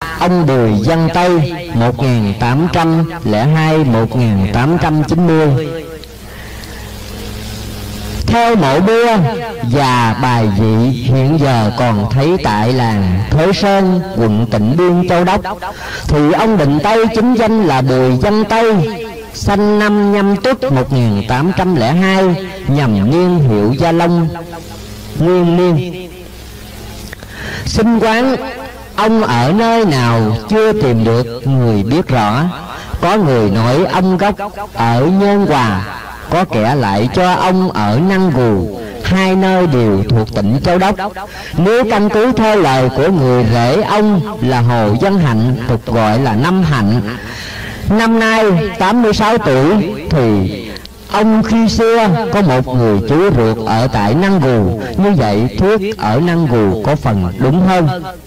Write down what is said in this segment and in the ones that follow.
ông Bùi Văn Tây 1802-1890. Theo mộ bia và bài vị hiện giờ còn thấy tại làng Thới Sơn, quận Tịnh Biên, Châu Đốc, thì ông Định Tây chính danh là Bùi Văn Tây, sanh năm Nhâm Tuất 1802, nhằm niên hiệu Gia Long, nguyên niên. Sinh quán ông ở nơi nào chưa tìm được người biết rõ. Có người nói ông gốc ở Nhân Hòa, có kẻ lại cho ông ở Năng Gù, hai nơi đều thuộc tỉnh Châu Đốc. Nếu căn cứ theo lời của người rể ông là Hồ Văn Hạnh, tục gọi là Năm Hạnh, năm nay 86 tuổi, thì ông khi xưa có một người chú ruột ở tại Năng Gù. Như vậy thuyết ở Năng Gù có phần đúng hơn.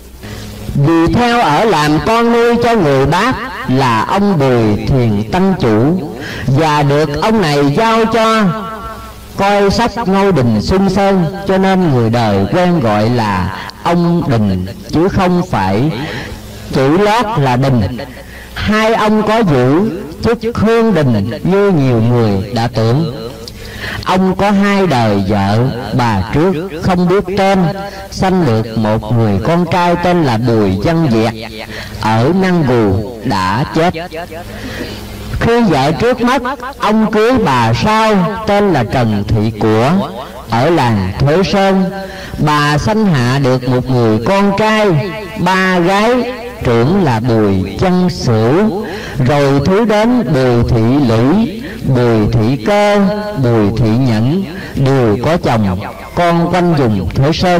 Vì theo ở làm con nuôi cho người bác là ông Bùi Thiền Tăng Chủ, và được ông này giao cho coi sách Ngôi Đình Xuân Sơn, cho nên người đời quen gọi là ông Đình, chứ không phải chữ lót là Đình. Hai ông có giữ chức Hương Đình như nhiều người đã tưởng. Ông có hai đời vợ, bà trước không biết tên, sanh được một người con trai tên là Bùi Văn Việt, ở Năng Gù đã chết. Khi vợ trước mất, ông cưới bà sau tên là Trần Thị Của, ở làng Thới Sơn. Bà sanh hạ được một người con trai, ba gái, trưởng là Bùi Văn Sửu, rồi thứ đến Bùi Thị Lũy, Bùi Thị Cơ, Bùi Thị Nhẫn, đều có chồng, con quanh vùng Thới Sơn.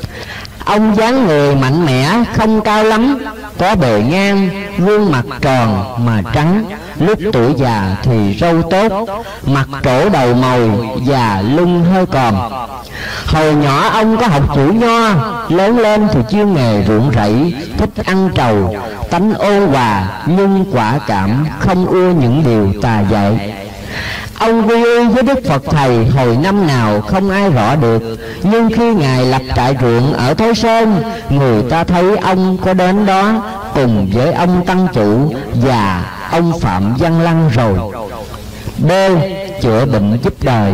Ông dáng người mạnh mẽ, không cao lắm, có bề ngang, gương mặt tròn mà trắng. Lúc tuổi già thì râu tốt, mặt trổ đầu mồi và lưng hơi còm. Hồi nhỏ ông có học chữ nho, lớn lên thì chuyên nghề ruộng rẫy, thích ăn trầu, tánh ôn hòa nhưng quả cảm, không ưa những điều tà dại. Ông quy y với Đức Phật Thầy hồi năm nào không ai rõ được, nhưng khi Ngài lập trại ruộng ở Thới Sơn, người ta thấy ông có đến đó cùng với ông Tăng Chủ và ông Phạm Văn Lăng rồi. B. Chữa bệnh giúp đời.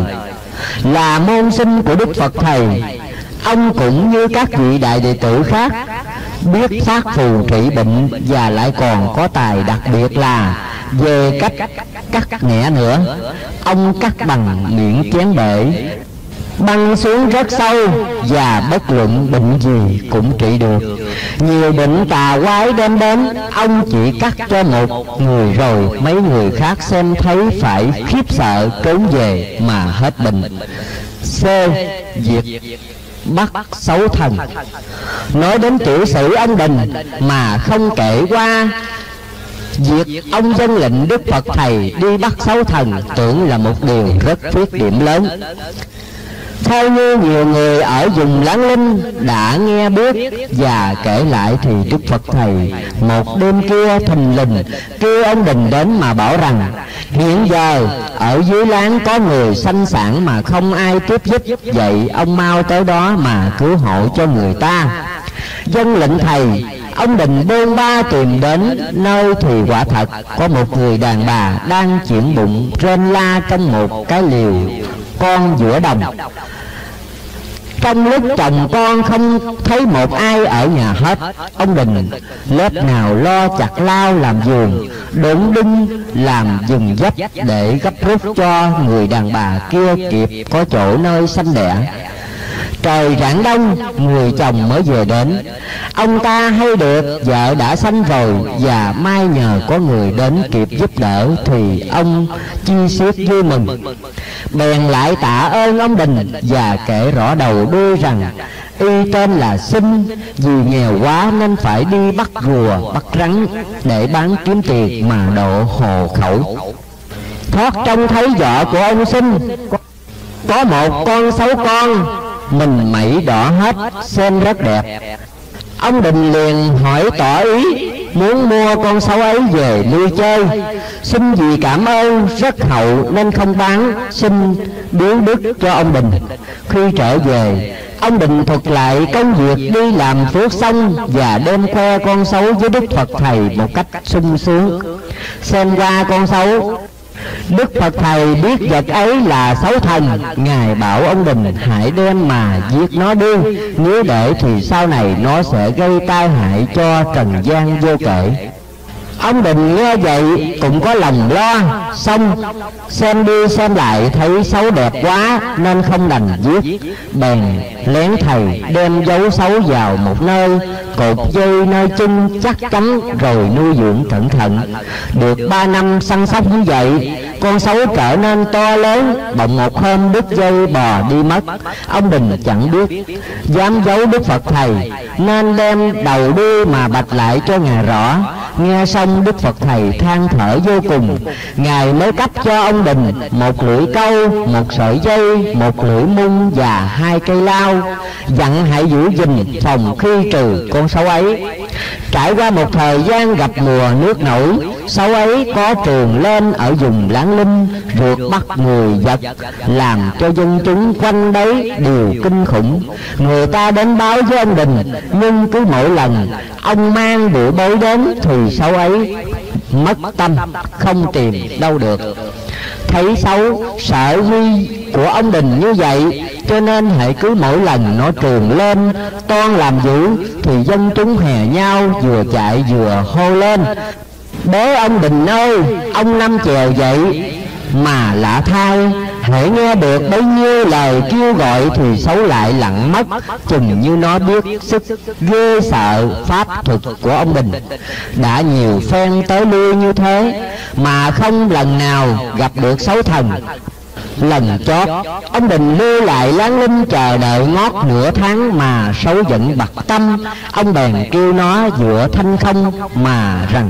Là môn sinh của Đức Phật Thầy, ông cũng như các vị đại đệ tử khác biết phát phù trị bệnh, và lại còn có tài đặc biệt là về cách cắt nghẽ nữa. Ông cắt bằng miệng chén bể, băng xuống rất sâu, và bất luận bệnh gì cũng trị được. Nhiều bệnh tà quái đem đến, ông chỉ cắt cho một người rồi mấy người khác xem thấy phải khiếp sợ trốn về mà hết bệnh. C. Diệt bắt xấu thần. Nói đến tiểu sử ông Đình mà không kể qua việc ông dân lệnh Đức Phật Thầy đi bắt xấu thần, tưởng là một điều rất khuyết điểm lớn. Theo như nhiều người ở vùng Láng Linh đã nghe biết và kể lại, thì Đức Phật Thầy một đêm kia thình lình kêu ông Đình đến mà bảo rằng hiện giờ ở dưới láng có người sanh sản mà không ai tiếp giúp, vậy ông mau tới đó mà cứu hộ cho người ta. Dân lệnh thầy, ông Đình bôn ba tìm đến nơi, thì quả thật có một người đàn bà đang chuyển bụng rên la trong một cái liều con giữa đồng. Trong lúc chồng con không thấy một ai ở nhà hết, ông Đình lớp nào lo chặt lao làm giường, đốn đinh làm giường dấp để gấp rút cho người đàn bà kia kịp có chỗ nơi sanh đẻ. Trời rạng đông, người chồng mới về đến. Ông ta hay được vợ đã sanh rồi, và mai nhờ có người đến kịp giúp đỡ, thì ông chi xiết vui mừng. Bèn lại tạ ơn ông Đình và kể rõ đầu đuôi rằng y tên là Sinh, vì nghèo quá nên phải đi bắt rùa bắt rắn để bán kiếm tiền mà độ hộ khẩu. Thoát trông thấy vợ của ông Sinh có một con xấu con, mình mẩy đỏ hết, xem rất đẹp. Ông Đình liền hỏi tỏ ý muốn mua con sấu ấy về nuôi chơi. Xin vì cảm ơn rất hậu nên không bán, xin biếu đức cho ông Đình. Khi trở về, Ông Định thuật lại công việc đi làm phước xong và đem khoe con sấu với Đức Phật Thầy một cách sung sướng. Xem qua con sấu, Đức Phật Thầy biết vật ấy là sấu thần. Ngài bảo ông Đình hãy đem mà giết nó đi, nếu để thì sau này nó sẽ gây tai hại cho trần gian vô kể. Ông Đình nghe vậy cũng có lòng lo, xong xem đi xem lại thấy sấu đẹp quá nên không đành giết, bèn lén thầy đem giấu sấu vào một nơi, cột dây nơi chân chắc chắn rồi nuôi dưỡng cẩn thận. Được 3 năm săn sóc như vậy, con sấu trở nên to lớn. Bỗng một hôm đứt dây bò đi mất. Ông Đình chẳng biết, dám giấu Đức Phật Thầy nên đem đầu đi mà bạch lại cho Ngài rõ. Nghe xong Đức Phật Thầy than thở vô cùng. Ngài mới cấp cho ông Đình một lưỡi câu, một sợi dây, một lưỡi mung và 2 cây lao, dặn hãy giữ gìn phòng khi trừ con sấu ấy. Trải qua một thời gian gặp mùa nước nổi, sấu ấy có trường lên ở vùng Láng Linh, rượt bắt người vật, làm cho dân chúng quanh đấy đều kinh khủng. Người ta đến báo với ông Đình, nhưng cứ mỗi lần ông mang bụi bối đến thì sấu ấy mất tâm, không tìm đâu được. Thấy xấu sợ huy của ông Đình như vậy, cho nên hễ cứ mỗi lần nó trường lên toan làm dữ thì dân chúng hè nhau, vừa chạy vừa hô lên: Bế ông Đình ơi, ông Năm chèo dậy. Mà lạ thay, hễ nghe được bấy nhiêu lời kêu gọi thì xấu lại lặng mất, chừng như nó biết sức ghê sợ pháp thuật của ông Đình. Đã nhiều phen tới lui như thế mà không lần nào gặp được xấu thần. Lần chót ông Đình lưu lại Láng Linh chờ đợi ngót nửa tháng mà xấu vẫn bặt tâm. Ông bèn kêu nó dựa thanh không mà rằng: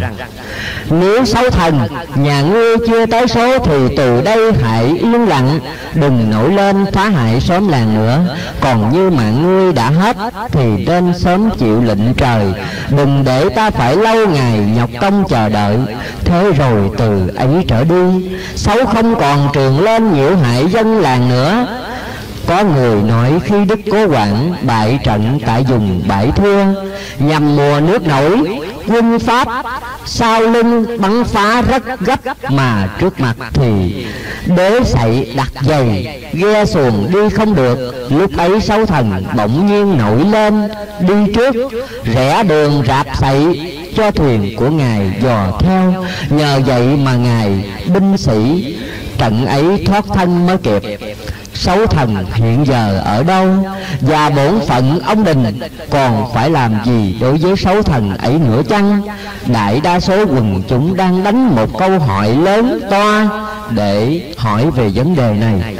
Nếu xấu thần nhà ngươi chưa tới số thì từ đây hãy yên lặng, đừng nổi lên phá hại xóm làng nữa. Còn như mạng ngươi đã hết thì nên sớm chịu lệnh trời, đừng để ta phải lâu ngày nhọc công chờ đợi. Thế rồi từ ấy trở đi, xấu không còn trường lên nhiễu hại dân làng nữa. Có người nói khi Đức Cố Quảng bại trận tại vùng Bãi Thưa, nhằm mùa nước nổi, quân Pháp sau lưng bắn phá rất gấp, mà trước mặt thì đế sậy đặt giày, ghe xuồng đi không được. Lúc ấy xấu thần bỗng nhiên nổi lên đi trước, rẽ đường rạp sậy cho thuyền của ngài dò theo. Nhờ vậy mà ngài binh sĩ trận ấy thoát thân mới kịp. Xấu thần hiện giờ ở đâu, và bổn phận ông Đình còn phải làm gì đối với xấu thần ấy nữa chăng? Đại đa số quần chúng đang đánh một câu hỏi lớn toa để hỏi về vấn đề này.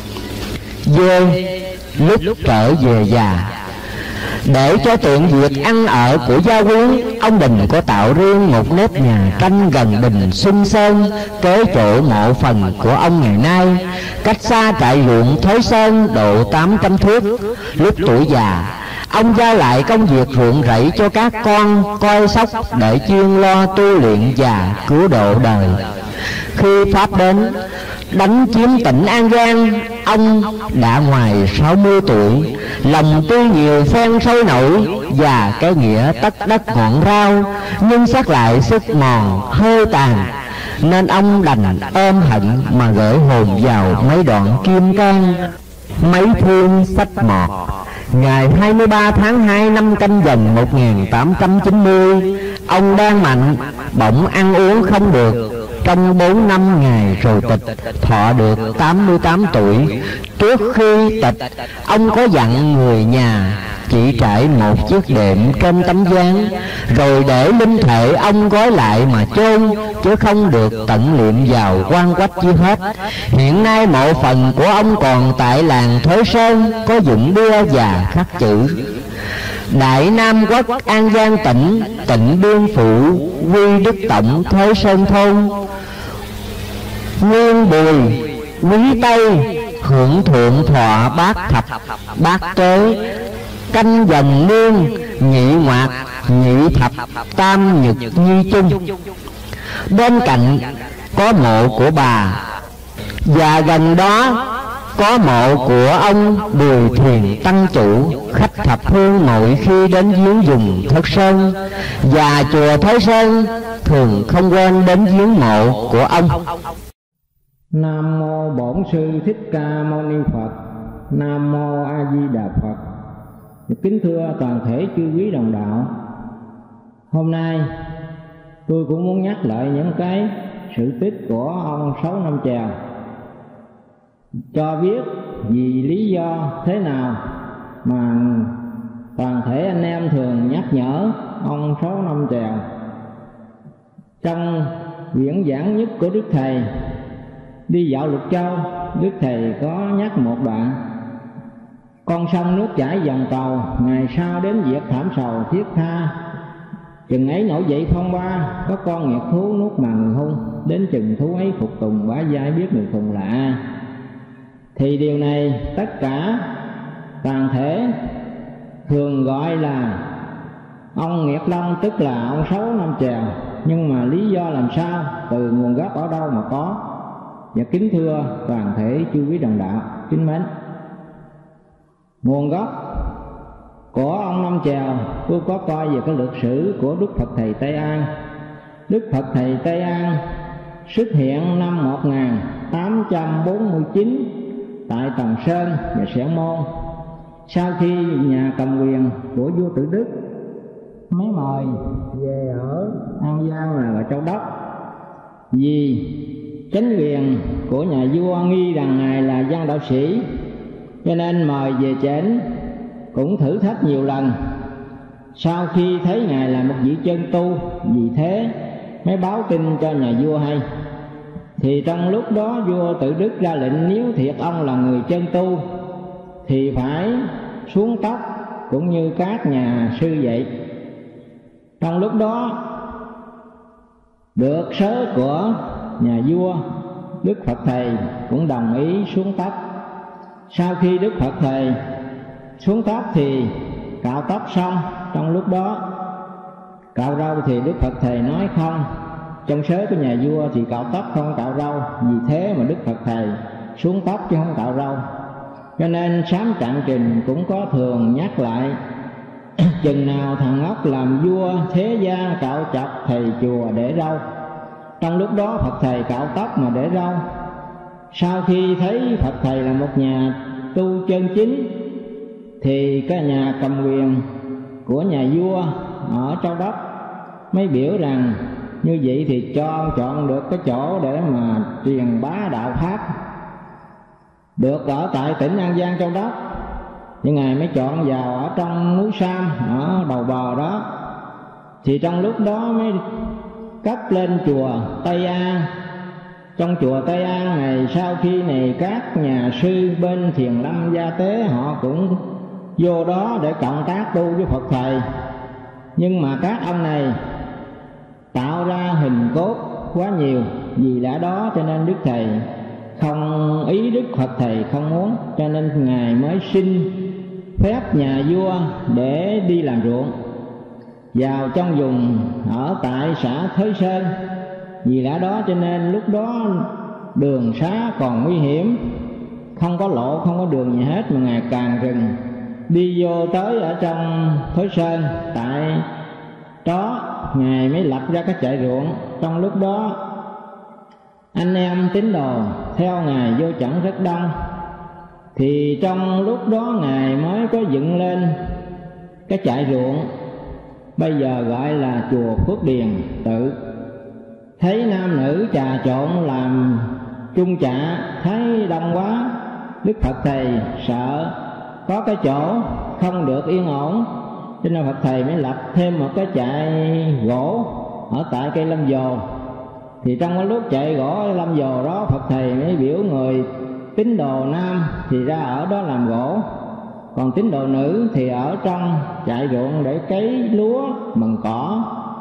Lúc trở về già, để cho tiện việc ăn ở của gia quyến, ông Đình có tạo riêng một nếp nhà tranh gần đình Xuân Sơn, kế chỗ mộ phần của ông ngày nay, cách xa trại ruộng Thới Sơn độ 800 thước. Lúc tuổi già, ông giao lại công việc ruộng rẫy cho các con coi sóc để chuyên lo tu luyện và cứu độ đời. Khi Pháp đến đánh chiếm tỉnh An Giang, ông đã ngoài 60 tuổi, lòng tuy nhiều phen sôi nổi và cái nghĩa tất đất ngọn rau, nhưng xét lại sức mòn hơi tàn, nên ông đành ôm hận mà gửi hồn vào mấy đoạn kim cang, mấy phương sách mọt. Ngày 23 tháng 2 năm Canh Dần 1890, ông đang mạnh, bỗng ăn uống không được. Trong 4 năm ngày rồi tịch, thọ được 88 tuổi. Trước khi tịch, ông có dặn người nhà chỉ trải một chiếc đệm trên tấm ván, rồi để linh thể ông gói lại mà chôn, chứ không được tận liệm vào quan quách chi hết. Hiện nay mộ phần của ông còn tại làng Thới Sơn, có dựng bia và khắc chữ: Đại Nam Quốc An Giang tỉnh, Tịnh Biên Phụ, Quy Đức Tổng Thới Sơn thôn, Nguyên Bùi Quý Tây, hưởng thượng thọ bát thập bát tế, Canh Dần niên nhị ngoạc nhị thập tam nhật nhi chung. Bên cạnh có mộ của bà, và gần đó có mộ của ông Bùi Thiền tăng chủ, khách thập phương mỗi khi đến viếng vùng Thất Sơn và chùa Thới Sơn thường không quên đến viếng mộ của ông. Nam mô Bổn Sư Thích Ca Mâu Ni Phật. Nam mô A Di Đà Phật. Kính thưa toàn thể chư quý đồng đạo, hôm nay tôi cũng muốn nhắc lại những cái sự tích của ông Sáu Năm Chèo, cho biết vì lý do thế nào mà toàn thể anh em thường nhắc nhở ông Sáu Năm Chèo. Trong quyển giảng nhất của Đức Thầy Đi Dạo Lục Châu, Đức Thầy có nhắc một đoạn: con sông nước chảy dòng tàu, ngày sau đến việc thảm sầu thiết tha. Chừng ấy nổi dậy phong ba, có con nghiệt thú nuốt mà người hung. Đến chừng thú ấy phục tùng, bả vai biết người phùng là ai. Thì điều này tất cả toàn thể thường gọi là ông Nghiệt Long, tức là ông Sáu Năm Chèo. Nhưng mà lý do làm sao, từ nguồn gốc ở đâu mà có? Và kính thưa toàn thể chư quý đồng đạo kính mến, nguồn gốc của ông Năm Chèo tôi có coi về cái lịch sử của Đức Phật Thầy Tây An. Đức Phật Thầy Tây An xuất hiện năm 1849 tại Tần Sơn và Xẻo Môn, sau khi nhà cầm quyền của vua Tự Đức mới mời về ở An Giang là Châu Đốc. Vì chánh quyền của nhà vua nghi rằng ngài là văn đạo sĩ, cho nên mời về trển, cũng thử thách nhiều lần. Sau khi thấy ngài là một vị chân tu, vì thế mới báo tin cho nhà vua hay. Thì trong lúc đó vua Tự Đức ra lệnh nếu thiệt ông là người chân tu thì phải xuống tóc cũng như các nhà sư vậy. Trong lúc đó được sớ của nhà vua, Đức Phật Thầy cũng đồng ý xuống tóc. Sau khi Đức Phật Thầy xuống tóc thì cạo tóc xong, trong lúc đó cạo râu thì Đức Phật Thầy nói không, trong sớ của nhà vua thì cạo tóc không cạo râu. Vì thế mà Đức Phật Thầy xuống tóc chứ không cạo râu. Cho nên Sám Trạng Trình cũng có thường nhắc lại chừng nào thằng ngốc làm vua thế gian cạo chọc thầy chùa để râu. Trong lúc đó Phật Thầy cạo tóc mà để râu. Sau khi thấy Phật Thầy là một nhà tu chân chính thì cái nhà cầm quyền của nhà vua ở Châu Đốc mới biểu rằng như vậy thì cho chọn được cái chỗ để mà truyền bá đạo Pháp, được ở tại tỉnh An Giang Châu Đốc. Nhưng ngài mới chọn vào ở trong núi Sam ở đầu bờ đó. Thì trong lúc đó mới cất lên chùa Tây An. Trong chùa Tây An này, sau khi này các nhà sư bên Thiền Lâm Gia Tế họ cũng vô đó để cộng tác tu với Phật Thầy. Nhưng mà các ông này tạo ra hình cốt quá nhiều, vì lẽ đó cho nên Đức Thầy không ý, Đức Phật Thầy không muốn, cho nên ngài mới xin phép nhà vua để đi làm ruộng vào trong vùng ở tại xã Thới Sơn. Vì lẽ đó cho nên lúc đó đường xá còn nguy hiểm, không có lộ, không có đường gì hết, mà ngài càng rừng đi vô tới ở trong Thới Sơn. Tại đó ngài mới lập ra cái trại ruộng. Trong lúc đó anh em tín đồ theo ngài vô chẳng rất đông. Thì trong lúc đó ngài mới có dựng lên cái trại ruộng, bây giờ gọi là chùa Phước Điền Tự. Thấy nam nữ trà trộn làm chung chạ, thấy đông quá, Đức Phật Thầy sợ có cái chỗ không được yên ổn, cho nên Phật Thầy mới lập thêm một cái trại gỗ ở tại cây lâm dồ. Thì trong cái lúc chạy gỗ lâm dồ đó, Phật Thầy mới biểu người tín đồ nam thì ra ở đó làm gỗ, còn tín đồ nữ thì ở trong chạy ruộng để cấy lúa mần cỏ.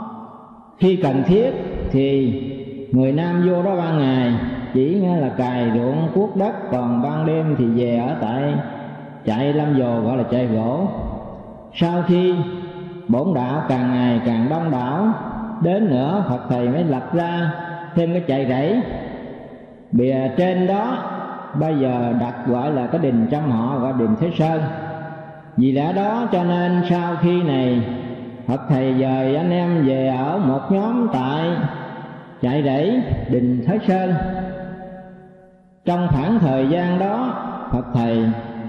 Khi cần thiết thì người nam vô đó ban ngày chỉ nghe là cày ruộng cuốc đất, còn ban đêm thì về ở tại chạy lâm dồ gọi là chạy gỗ. Sau khi bổn đạo càng ngày càng đông đảo đến nữa, Phật Thầy mới lập ra thêm cái chạy rẫy. Bìa trên đó bây giờ đặt gọi là cái đình trăm họ, gọi đình Thế Sơn. Vì lẽ đó cho nên sau khi này Phật Thầy dời anh em về ở một nhóm tại Chạy Rẫy đình Thế Sơn. Trong khoảng thời gian đó Phật Thầy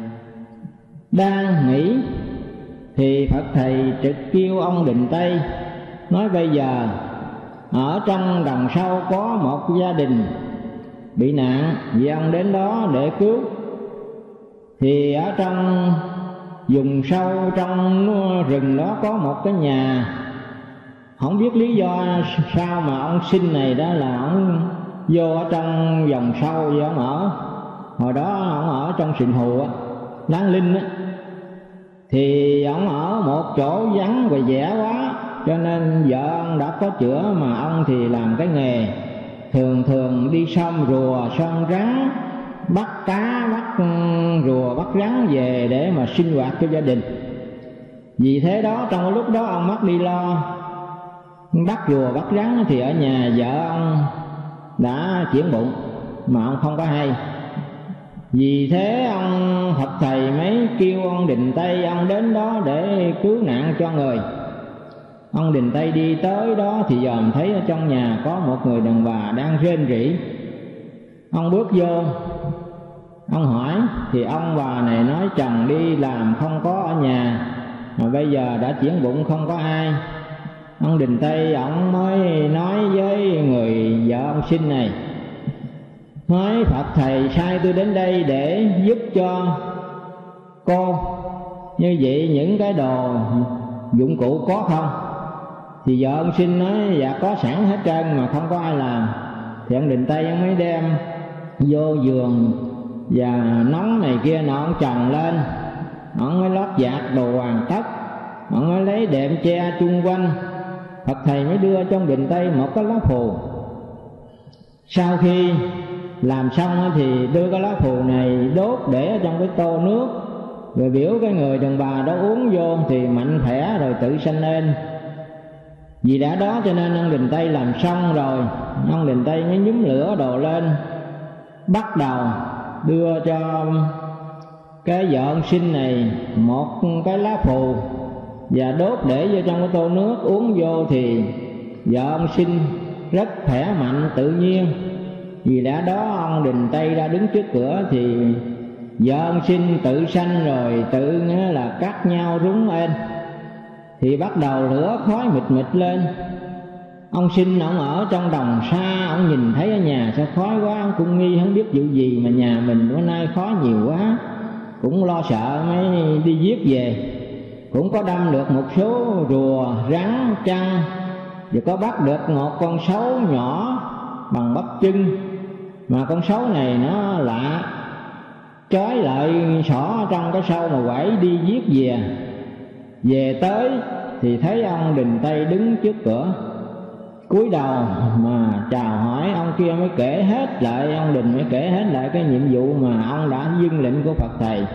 đang nghỉ thì Phật Thầy trực kêu ông Đình Tây nói bây giờ ở trong đồng sâu có một gia đình bị nạn, vì ông đến đó để cứu. Thì ở trong vùng sâu trong rừng đó có một cái nhà, không biết lý do sao mà ông Sinh này đó là ông vô ở trong vòng sâu vì ông ở, hồi đó ông ở trong Sìn Hù á, Láng Linh á, thì ông ở một chỗ vắng và vẽ quá, cho nên vợ ông đã có chữa, mà ông thì làm cái nghề thường đi sông rùa sông rắn, bắt cá bắt rùa bắt rắn về để mà sinh hoạt cho gia đình. Vì thế đó trong lúc đó ông mất đi lo bắt rùa bắt rắn thì ở nhà vợ ông đã chuyển bụng mà ông không có hay. Vì thế ông Phật Thầy mới kêu ông Đình Tây ông đến đó để cứu nạn cho người. Ông Đình Tây đi tới đó thì dòm thấy ở trong nhà có một người đàn bà đang rên rỉ. Ông bước vô, ông hỏi thì ông bà này nói chồng đi làm không có ở nhà, mà bây giờ đã chuyển bụng không có ai. Ông Đình Tây ông mới nói với người vợ ông Sinh này, nói Phật Thầy sai tôi đến đây để giúp cho cô, như vậy những cái đồ dụng cụ có không? Thì vợ ông Sinh nói dạ có sẵn hết trơn mà không có ai làm. Thì ông Đình Tây ông mới đem vô giường và nóng này kia nọ ông chồng lên, ông mới lót dạt đồ hoàn tất, ông mới lấy đệm che chung quanh. Phật Thầy mới đưa cho ông Đình Tây một cái lá phù. Sau khi làm xong thì đưa cái lá phù này đốt để ở trong cái tô nước, rồi biểu cái người đàn bà đó uống vô thì mạnh khỏe rồi tự sanh lên. Vì đã đó cho nên ông Đình Tây làm xong rồi, ông Đình Tây mới nhúm lửa đồ lên, bắt đầu đưa cho cái vợ ông Sinh này một cái lá phù và đốt để vô trong cái tô nước, uống vô thì vợ ông Sinh rất khỏe mạnh tự nhiên. Vì lẽ đó ông Đình Tây ra đứng trước cửa thì vợ ông Sinh tự sanh rồi tự nghĩa là cắt nhau rúng lên, thì bắt đầu lửa khói mịt mịt lên. Ông Sinh ông ở trong đồng xa, ông nhìn thấy ở nhà sao khói quá, ông cũng nghi không biết vụ gì mà nhà mình bữa nay khói nhiều quá, cũng lo sợ mới đi giết về. Cũng có đâm được một số rùa rắn trăng, và có bắt được một con sấu nhỏ bằng bắp chân, mà con sấu này nó lạ, trói lại xỏ trong cái sâu mà quẩy đi giết về. Về tới thì thấy ông Đình Tây đứng trước cửa, cúi đầu mà chào hỏi. Ông kia mới kể hết lại, ông Đình mới kể hết lại cái nhiệm vụ mà ông đã vâng lệnh của Phật Thầy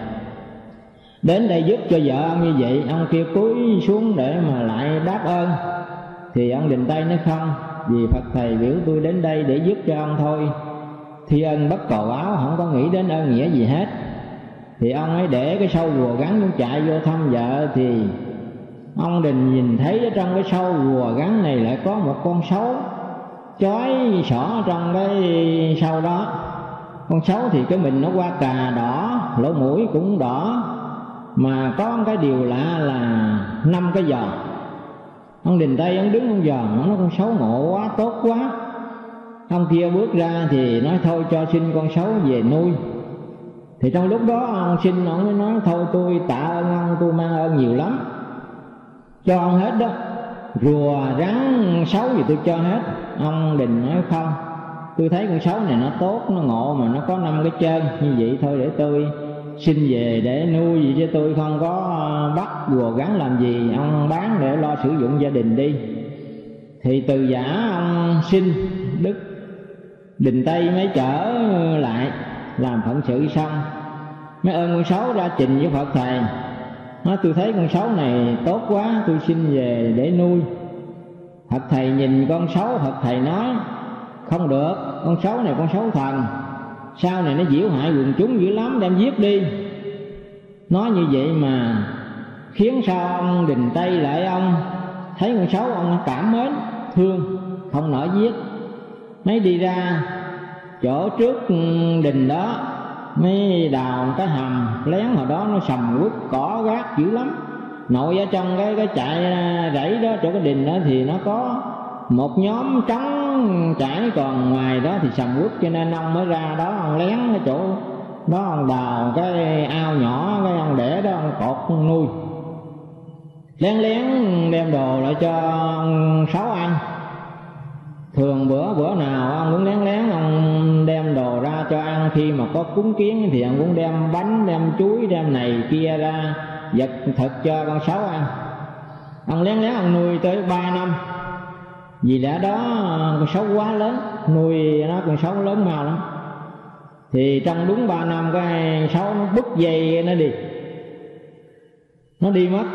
đến đây giúp cho vợ ông như vậy. Ông kia cúi xuống để mà lại đáp ơn, thì ông Đình Tây nói không, vì Phật Thầy biểu tôi đến đây để giúp cho ông thôi, thi ân bất cầu báo, không có nghĩ đến ơn nghĩa gì hết. Thì ông ấy để cái sâu rùa gắn cũng chạy vô thăm vợ, thì ông Đình nhìn thấy ở trong cái sâu rùa gắn này lại có một con sấu chói xỏ trong cái sâu đó. Con sấu thì cái mình nó qua cà đỏ, lỗ mũi cũng đỏ, mà có cái điều lạ là 5 cái giò. Ông Đình Tây ông đứng ông giò, ông nói con sấu ngộ quá, tốt quá. Ông kia bước ra thì nói thôi cho xin con sấu về nuôi. Thì trong lúc đó ông Sinh ông mới nói thôi tôi tạ ơn ông, tôi mang ơn nhiều lắm, cho ông hết đó, rùa rắn sấu gì tôi cho hết. Ông Đình nói không, tôi thấy con sấu này nó tốt, nó ngộ mà nó có 5 cái chân như vậy thôi, để tôi xin về để nuôi gì chứ tôi không có bắt rùa gắn làm gì, ông bán để lo sử dụng gia đình đi. Thì từ giả ông Sinh Đức Đình Tây mới trở lại làm phận sự xong, mới ơn con sấu ra trình với Phật Thầy, nói tôi thấy con sấu này tốt quá, tôi xin về để nuôi. Phật Thầy nhìn con sấu, Phật Thầy nói không được, con sấu này con sấu thần, sau này nó nhiễu hại quần chúng dữ lắm, đem giết đi. Nói như vậy mà khiến sao ông Đình Tây lại ông thấy con sấu ông cảm mến thương, không nỡ giết. Mấy đi ra chỗ trước đình đó, mấy đào cái hầm lén hồi đó nó sầm uất cỏ gác dữ lắm. Nội ở trong cái trại rẫy đó, chỗ cái đình đó thì nó có một nhóm trống trải, còn ngoài đó thì sầm uất, cho nên ông mới ra đó ông lén cái chỗ đó, ông đào cái ao nhỏ, cái ông để đó ông cột ông nuôi, lén lén đem đồ lại cho ông Sáu ăn. Thường bữa nào ông cũng lén lén ông đem đồ ra cho ăn, khi mà có cúng kiến thì ông cũng đem bánh, đem chuối, đem này kia ra vật thực cho con Sáu ăn. Ông lén lén ông nuôi tới 3 năm. Vì lẽ đó con Sáu quá lớn, nuôi nó con Sáu lớn mau lắm. Thì trong đúng 3 năm cái Sáu nó bứt dây nó đi, nó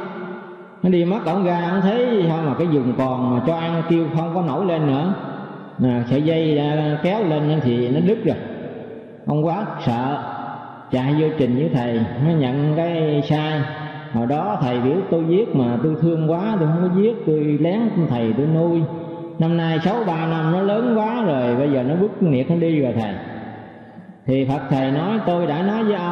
đi mất. Ổng ra ổng thấy thôi mà cái vùng còn mà cho ăn kêu không có nổi lên nữa, sợi dây kéo lên thì nó đứt rồi. Ông quá sợ, chạy vô trình với thầy, mới nhận cái sai. Hồi đó thầy biểu tôi giết mà tôi thương quá, tôi không có giết, tôi lén thầy tôi nuôi. Năm nay 6-3 năm nó lớn quá rồi, bây giờ nó bứt nghiệt nó đi rồi thầy. Thì Phật thầy nói tôi đã nói với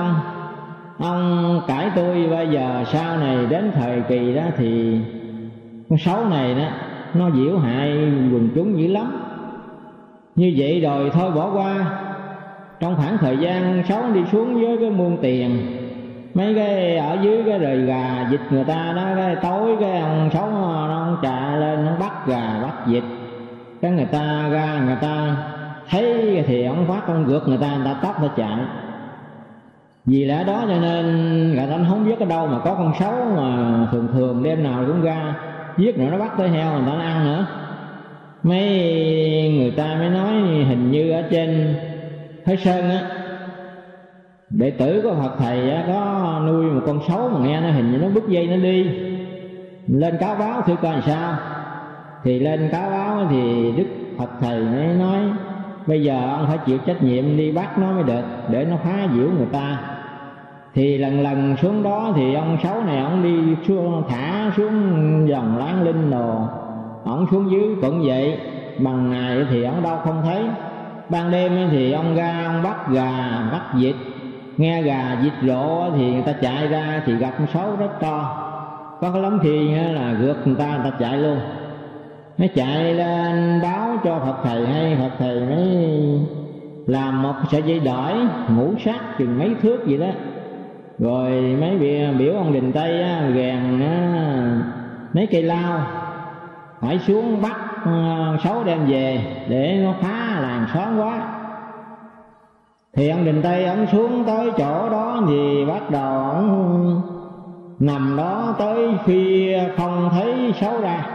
ông cãi tôi, bây giờ sau này đến thời kỳ đó thì con Sáu này đó nó nhiễu hại quần chúng dữ lắm. Như vậy rồi thôi bỏ qua. Trong khoảng thời gian Sáu đi xuống với cái muôn tiền, mấy cái ở dưới cái rời gà vịt người ta đó, cái tối cái ông Sáu nó chạy lên nó bắt gà bắt vịt, cái người ta ra người ta thấy thì ông phát ông gượt người ta tóc ta chạy. Vì lẽ đó cho nên người ta không biết ở đâu mà có con Sáu mà thường đêm nào cũng ra giết nữa, nó bắt tới heo người ta nó ăn nữa. Mấy người ta mới nói hình như ở trên Thái Sơn á, đệ tử của Phật thầy á, có nuôi một con Sáu mà nghe nó hình như nó bứt dây nó đi. Lên cáo báo thử coi làm sao. Thì lên cáo báo thì Đức Phật thầy mới nói bây giờ ông phải chịu trách nhiệm đi bắt nó mới được, để nó phá nhiễu người ta. Thì lần xuống đó thì ông Sáu này ông đi xuống, thả xuống dòng Láng Linh đồ, ông xuống dưới cũng vậy. Bằng ngày thì ông đâu không thấy, ban đêm thì ông ra ông bắt gà bắt vịt, nghe gà vịt rộ thì người ta chạy ra thì gặp con Sáu rất to, có cái lắm khi là gượt người ta chạy luôn. Nó chạy lên báo cho Phật thầy hay, Phật thầy mới làm một sợi dây đỏ ngũ sắc chừng mấy thước vậy đó, rồi mấy biểu ông Đình Tây ghèn mấy cây lao phải xuống bắt Sáu đem về để nó phá làng xóm quá. Thì ông Đình Tây ông xuống tới chỗ đó thì bắt đầu ông nằm đó tới khi không thấy Sáu ra,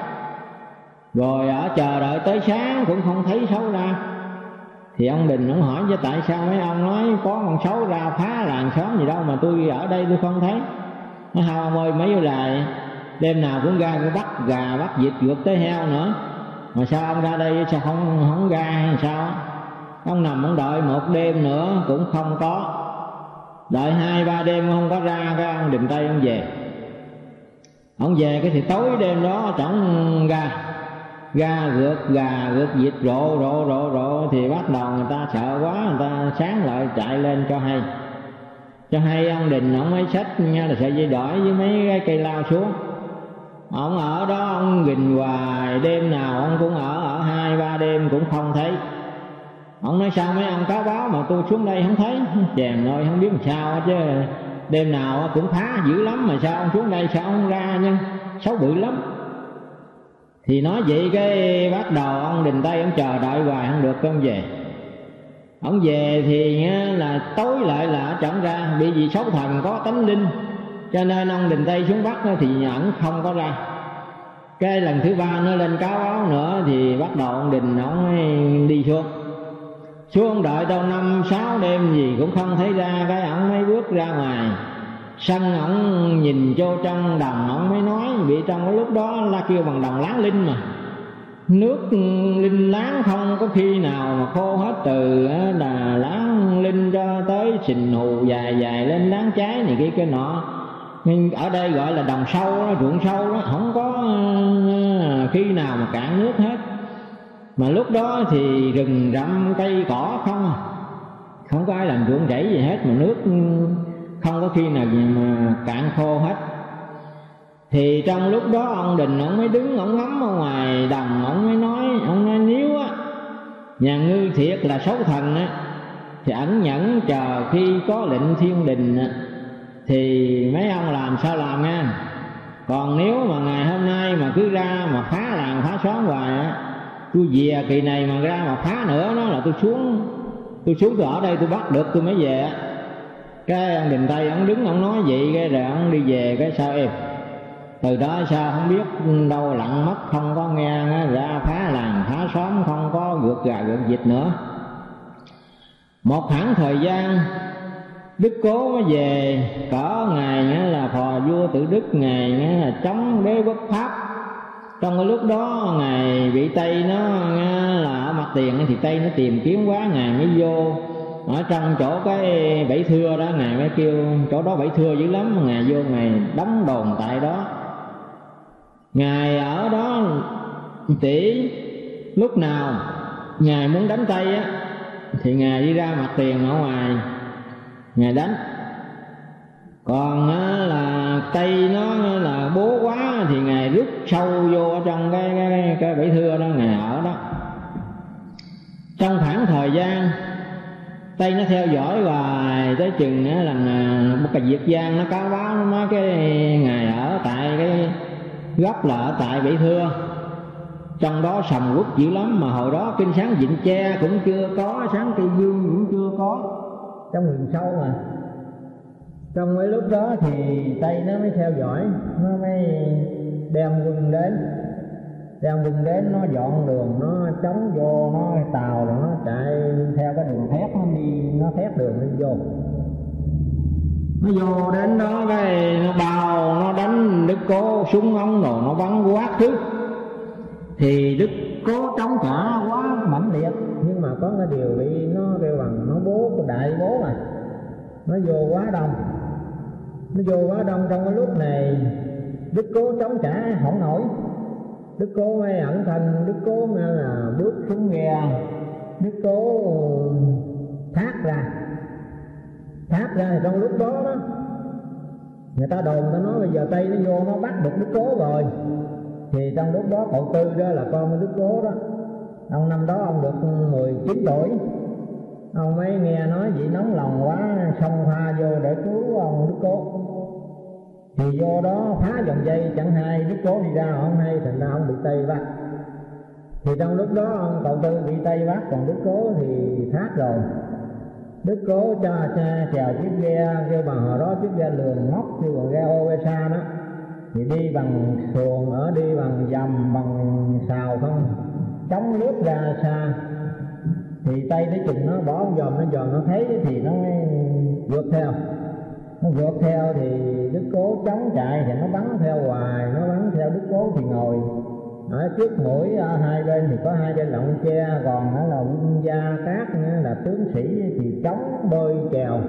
rồi ở chờ đợi tới sáng cũng không thấy Sáu ra. Thì ông Đình ông hỏi chứ tại sao mấy ông nói có con Sáu ra phá làng xóm gì đâu mà tôi ở đây tôi không thấy. Nó hao ông ơi mấy lại đêm nào cũng ra cũng bắt gà bắt vịt vượt tới heo nữa, mà sao ông ra đây sao không ra hay sao? Ông nằm ông đợi một đêm nữa cũng không có, đợi 2-3 đêm không có ra, cái ông Đình Tây ông về. Ông về cái thì tối đêm đó chẳng ra gượt vịt rộ thì bắt đầu người ta sợ quá, người ta sáng lại chạy lên cho hay ông Đình ông mới xách nha là sợi dây đỏ với mấy cái cây lao xuống. Ông ở đó ông gìn hoài, đêm nào ông cũng ở 2-3 đêm cũng không thấy. Ông nói sao mấy ông cáo báo mà tôi xuống đây không thấy? Chèn ơi không biết làm sao chứ đêm nào cũng phá dữ lắm mà sao ông xuống đây sao ông ra nha, Sáu bự lắm. Thì nói vậy cái bắt đầu ông Đình Tây ông chờ đợi hoài không được, ông về. Ông về thì là tối lại là chẳng ra, bị vì Sáu thần có tánh linh, cho nên ông Đình Tây xuống bắt thì ẩn không có ra. Cái lần thứ 3 nó lên cáo báo nữa thì bắt đầu ông Đình ông đi xuống đợi đâu 5-6 đêm gì cũng không thấy ra, cái ông mới bước ra ngoài sân, ông nhìn vô trong đồng ông mới nói, bị trong cái lúc đó la kêu bằng đồng Láng Linh mà nước linh láng không có khi nào mà khô hết, từ là láng linh cho tới sình hù dài dài lên láng trái này cái nọ. Nhưng ở đây gọi là đồng sâu đó, ruộng sâu đó, không có khi nào mà cạn nước hết. Mà lúc đó thì rừng rậm cây cỏ không có ai làm ruộng rẫy gì hết, mà nước không có khi nào gì mà cạn khô hết. Thì trong lúc đó ông Đình ông mới đứng ông ngắm ở ngoài đồng, ông mới nói, ông nói nếu á nhà ngươi thiệt là xấu thần á thì ẩn nhẫn chờ khi có lệnh thiên đình á thì mấy ông làm sao làm nha. Còn nếu mà ngày hôm nay mà cứ ra mà phá làng phá xóm hoài á, tôi về kỳ này mà ra mà phá nữa đó là tôi xuống tôi ở đây tôi bắt được tôi mới về á. Cái ông Đình Tây ông đứng ông nói vậy, cái rồi ông đi về cái sao em. Từ đó sao không biết đâu lặng mất, không có nghe ra phá làng phá xóm, không có gượt gà gượt vịt nữa. Một khoảng thời gian Đức Cố mới về, cỡ ngày là phò vua Tự Đức, ngày là chống đế quốc Pháp. Trong cái lúc đó ngài bị Tây nó là ở mặt tiền thì Tây nó tìm kiếm quá, ngài mới vô ở trong chỗ cái Bảy Thưa đó, ngài mới kêu chỗ đó Bảy Thưa dữ lắm, ngài vô ngài đóng đồn tại đó. Ngài ở đó tỷ lúc nào ngài muốn đánh Tây á thì ngài đi ra mặt tiền ở ngoài ngài đánh. Còn là Tây nó là bố quá thì ngài rút sâu vô ở trong cái Bảy Thưa đó, ngài ở đó. Trong khoảng thời gian Tây nó theo dõi hoài tới chừng là một cái Việt Giang nó cáo báo, nó nói cái ngài ở tại cái gốc là ở tại Bảy Thưa, trong đó sầm uất dữ lắm. Mà hồi đó kinh sáng Vịnh Tre cũng chưa có, sáng Cây Dương cũng chưa có, trong rừng sâu mà. Trong cái lúc đó thì Tây nó mới theo dõi, nó mới đem quân đến, nó dọn đường, nó chống vô, nó tàu rồi nó chạy theo cái đường thép, nó đi, nó thét đường đi vô. Nó vô đến đó cái nó bao, nó đánh Đức Cố súng ống rồi nó bắn quát trước. Thì Đức Cố chống trả quá mãnh liệt, nhưng mà có cái điều bị nó kêu bằng nó bố đại bố mà nó vô quá đông. Trong cái lúc này Đức Cố chống trả không nổi, Đức Cố mới ẩn thân. Đức Cố nghe là bước xuống ghe, Đức Cố thác ra thì trong lúc đó người ta đồn, ta nói bây giờ Tây nó vô nó bắt được Đức Cố rồi. Thì trong lúc đó cậu Tư đó là con của Đức Cố đó, ông năm đó ông được 19 tuổi, ông mới nghe nói vậy nóng lòng quá xông pha vô để cứu ông Đức Cố. Thì vô đó phá vòng dây, chẳng hay Đức Cố đi ra không hay, thành ra ông bị Tây bắt. Thì trong lúc đó ông cậu Tư bị Tây bắt, còn Đức Cố thì thoát rồi. Đức Cố cho chèo chiếc ghe kêu bằng hồi đó chiếc ghe lường móc, kêu bằng ghe Ovesa đó, thì đi bằng xuồng, ở đi bằng dầm bằng xào không, chống nước ra xa. Thì Tây thấy chừng nó bỏ dòm nó thấy thì nó mới vượt theo, thì Đức Cố chống chạy thì nó bắn theo hoài, nó bắn theo Đức Cố thì ngồi ở trước mũi, ở hai bên thì có hai bên lọng tre, còn đó là quân gia khác nữa là tướng sĩ thì chống bơi chèo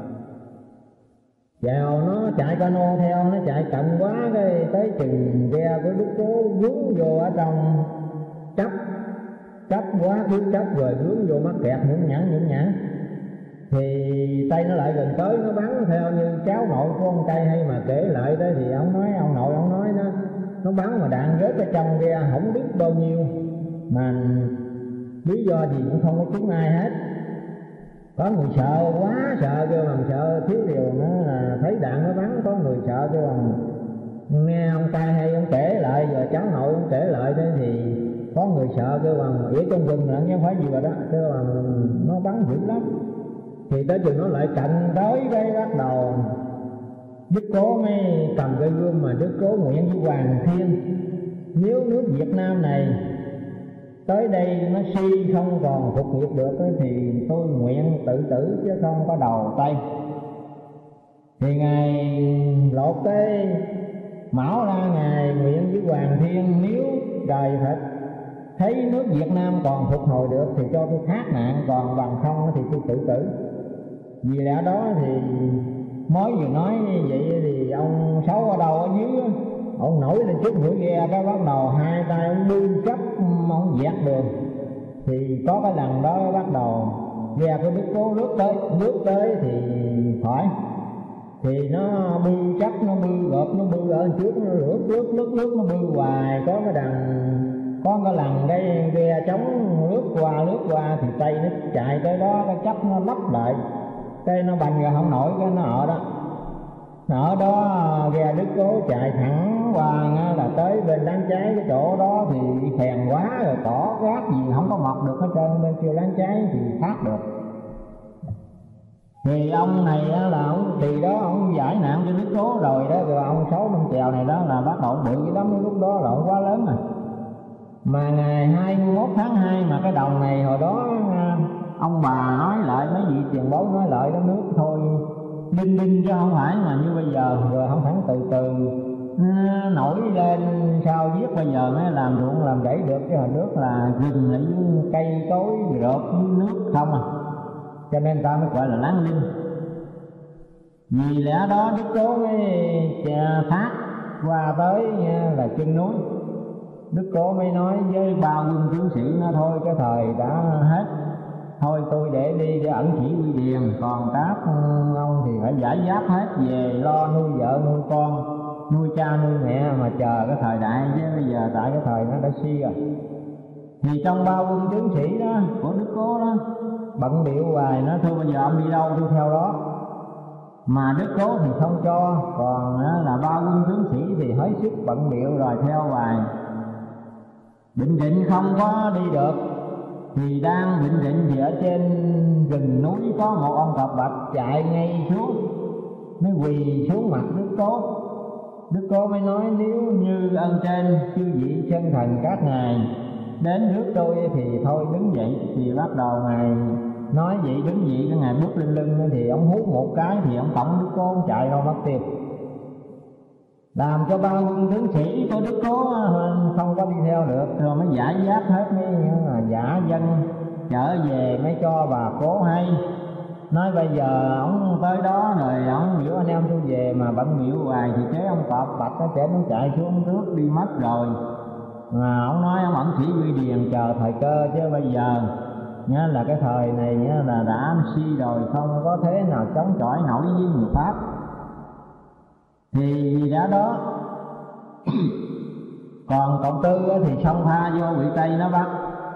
nó chạy cano theo, nó chạy cận quá cái tới chừng ghe của Đức Cố vướng vô ở trong chấp quá, cứ chấp rồi vướng vô mắc kẹt nhũng nhãn. Thì Tây nó lại gần tới, nó bắn theo như cháu nội của ông Tây hay mà kể lại tới, thì ông nội ông nói nó bắn mà đạn rớt ở trong ghe không biết bao nhiêu, mà lý do gì cũng không có trúng ai hết. Có người sợ quá, sợ kêu bằng sợ thiếu điều nữa là thấy đạn nó bắn, có người sợ kêu bằng nghe ông Tây hay ông kể lại, giờ cháu nội ông kể lại thế thì có người sợ kêu bằng ở trong rừng là không phải gì rồi đó, kêu bằng nó bắn dữ lắm. Thì tới chừng nó lại cạnh tới cái bắt đầu Đức Cố mới cầm cái gươm mà Đức Cố nguyện với Hoàng Thiên, nếu nước Việt Nam này tới đây nó suy không còn phục nghiệp được thì tôi nguyện tự tử chứ không có đầu Tây. Thì ngài lột cái mão ra, ngài nguyện với Hoàng Thiên nếu trời Phật thấy nước Việt Nam còn phục hồi được thì cho tôi thoát nạn, còn bằng không thì tôi tự tử. Vì lẽ đó thì mới vừa nói vậy thì ông Sáu ở đâu ở dưới, ông nổi lên trước mũi ghe, cái bắt đầu hai tay ông bươn chấp, ông dẹt đường. Thì có cái lần đó bắt đầu ghe của Đức Cố lướt tới thì khỏi, thì nó bư chắc, nó bư gợp, nó bư ở trước, nó lướt nó bư hoài. Có cái lần cái ghe trống lướt qua thì tay nó chạy tới đó, cái chấp nó lắp lại, cái nó bành ra không nổi, cái nó ở đó ghe Đức Cố chạy thẳng qua là tới bên láng cháy. Cái chỗ đó thì phèn quá rồi, cỏ rác gì không có mọc được hết trơn, bên kia láng cháy thì thoát được. Thì ông này là ông thì đó, ông giải nạn cho Đức Cố rồi đó, rồi ông Sáu Năm Chèo này đó là bắt đầu bự lắm. Lúc đó là ông quá lớn rồi. Mà ngày 21 tháng 2 mà cái đồng này hồi đó ông bà nói lại, mấy vị tiền bối nói lại đó, nước thôi đinh chứ không phải mà như bây giờ. Rồi không phải từ từ nổi lên sao viết bây giờ mới làm ruộng làm rẫy được, chứ hồi nước là rừng ở dưới cây cối rợp nước không à, cho nên ta mới gọi là láng linh. Vì lẽ đó Đức Cố mới thác qua tới là chân núi. Đức Cố mới nói với bao quân tướng sĩ nó thôi cái thời đã hết, thôi tôi để đi để ẩn chỉ quy điền, còn các ông thì phải giải giáp hết về lo nuôi vợ nuôi con, nuôi cha nuôi mẹ mà chờ cái thời đại, chứ bây giờ tại cái thời nó đã suy rồi. Thì trong bao quân tướng sĩ đó của Đức Cố đó bận bịu hoài, nó thôi bây giờ ông đi đâu tôi theo đó. Mà Đức Cố thì không cho, còn là bao quân tướng sĩ thì hết sức bận bịu rồi theo hoài. Định Định không có đi được, thì đang Định Định thì ở trên rừng núi có một ông cọp bạch chạy ngay xuống, mới quỳ xuống mặt Đức Cố. Đức Cố mới nói nếu như ơn trên chư vị chân thần các ngài đến rước tôi thì thôi đứng dậy. Thì bắt đầu ngài nói vậy đứng dậy, cái ngài bước lên lưng thì ông hú một cái thì ông tổng Đức Cố ông chạy đâu mất tiêu, làm cho bao quân tướng sĩ của Đức Cố không có đi theo được. Rồi mới giải giáp hết, mới giả dân trở về mới cho bà Cố hay. Nói bây giờ ông tới đó rồi ông biểu anh em tôi về mà bận biểu hoài thì cái ông cọp bạch nó trẻ nó chạy xuống trước đi mất rồi. Mà ông nói ông ẩn chỉ quy điền chờ thời cơ, chứ bây giờ nhá là cái thời này nhá là đã suy rồi, không có thế nào chống chọi nổi với người Pháp. Thì đã đó còn cậu Tư thì xông pha vô bị Tây nó bắt,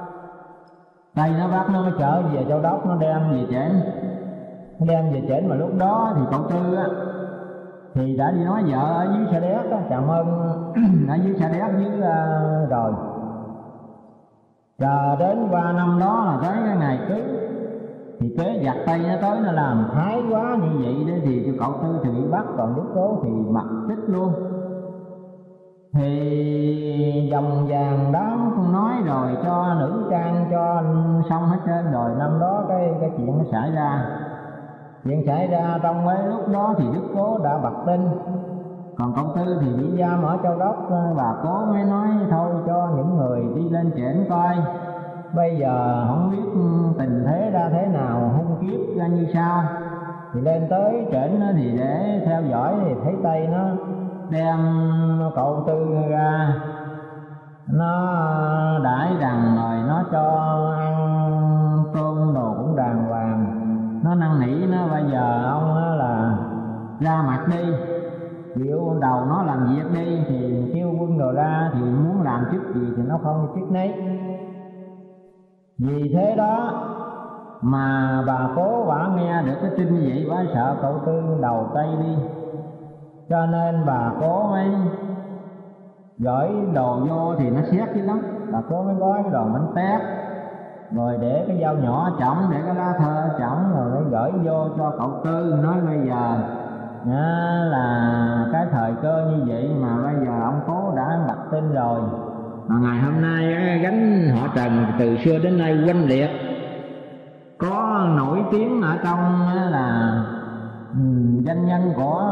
nó mới trở về Châu Đốc, nó đem về trển. Mà lúc đó thì cậu Tư thì đã đi nói vợ ở dưới Sa Đéc Tràm Ơn ở dưới Sa Đéc dưới rồi. Chờ đến 3 năm đó là tới cái ngày cưới, thì kế giặc Tây nó tới nó làm thái quá như vậy đấy, thì cho cậu Tư thì bị bắt, còn Đức Cố thì mặc tích luôn. Thì dòng vàng đó nói rồi cho nữ trang cho xong hết trơn rồi. Năm đó cái chuyện nó xảy ra trong mấy lúc đó thì Đức Cố đã bặt tin, còn cậu Tư thì bị giam ở Châu Đốc. Bà Cố mới nói thôi cho những người đi lên trển coi, bây giờ không biết tình thế ra thế nào, hung kiếp ra như sao. Thì lên tới trển thì để theo dõi thì thấy Tây nó đem cậu Tư ra, nó đãi đằng rồi nó cho ăn cơm đồ cũng đàng hoàng. Nó năn nỉ nó bây giờ ông là ra mặt đi, chịu đầu nó làm việc đi, thì kêu quân đồ ra thì muốn làm chức gì thì nó không chức nấy. Vì thế đó mà bà Cố bả nghe được cái tin như vậy, bả sợ cậu Tư đầu Tây đi, cho nên bà Cố mới gửi đồ vô thì nó xét chứ lắm. Bà Cố mới gói cái đồ bánh tét rồi để cái dao nhỏ chỏng, để cái lá thơ chỏng, rồi mới gửi vô cho cậu Tư. Nói bây giờ là cái thời cơ như vậy mà bây giờ ông Cố đã đặt tin rồi. Mà ngày hôm nay gánh họ Trần từ xưa đến nay oanh liệt, có nổi tiếng ở trong là danh nhân của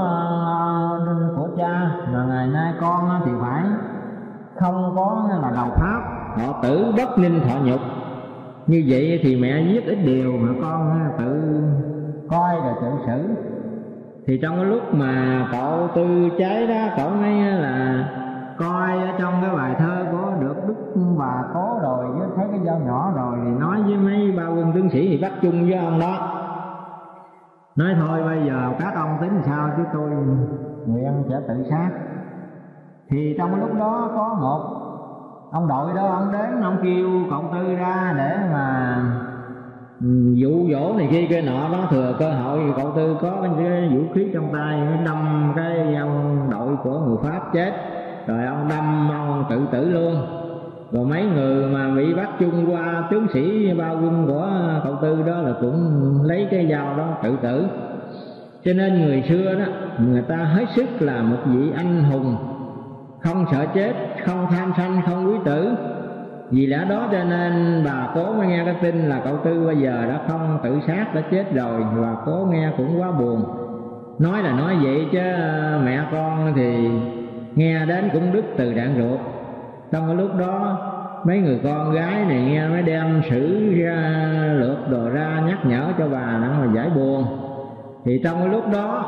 cha, mà ngày nay con thì phải không có là đầu Pháp, họ tử bất ninh thọ nhục. Như vậy thì mẹ viết ít điều mà con tự coi rồi tự xử. Thì trong cái lúc mà cậu Tư Trái đó, cậu mới là coi ở trong cái bài thơ của được Đức Bà Cố rồi, với thấy cái dao nhỏ rồi, thì nói với mấy ba quân tướng sĩ thì bắt chung với ông đó, nói thôi bây giờ các ông tính sao chứ tôi nguyện sẽ tự sát. Thì trong cái lúc đó có một ông đội đó, ông đến ông kêu cậu Tư ra để mà dụ dỗ này kia nọ đó. Thừa cơ hội cậu Tư có cái vũ khí trong tay, đâm cái ông đội của người Pháp chết, rồi ông đâm ông tự tử luôn. Rồi mấy người mà bị bắt chung qua tướng sĩ ba quân của cậu Tư đó là cũng lấy cái dao đó tự tử. Cho nên người xưa đó, người ta hết sức là một vị anh hùng, không sợ chết, không tham sanh, không quý tử. Vì lẽ đó cho nên bà Cố mới nghe cái tin là cậu Tư bây giờ đã không tự sát, đã chết rồi. Bà Cố nghe cũng quá buồn. Nói là nói vậy chứ mẹ con thì nghe đến cũng đứt từ đạn ruột. Trong cái lúc đó mấy người con gái này nghe mới đem sử ra lượt đồ ra nhắc nhở cho bà để mà giải buồn. Thì trong cái lúc đó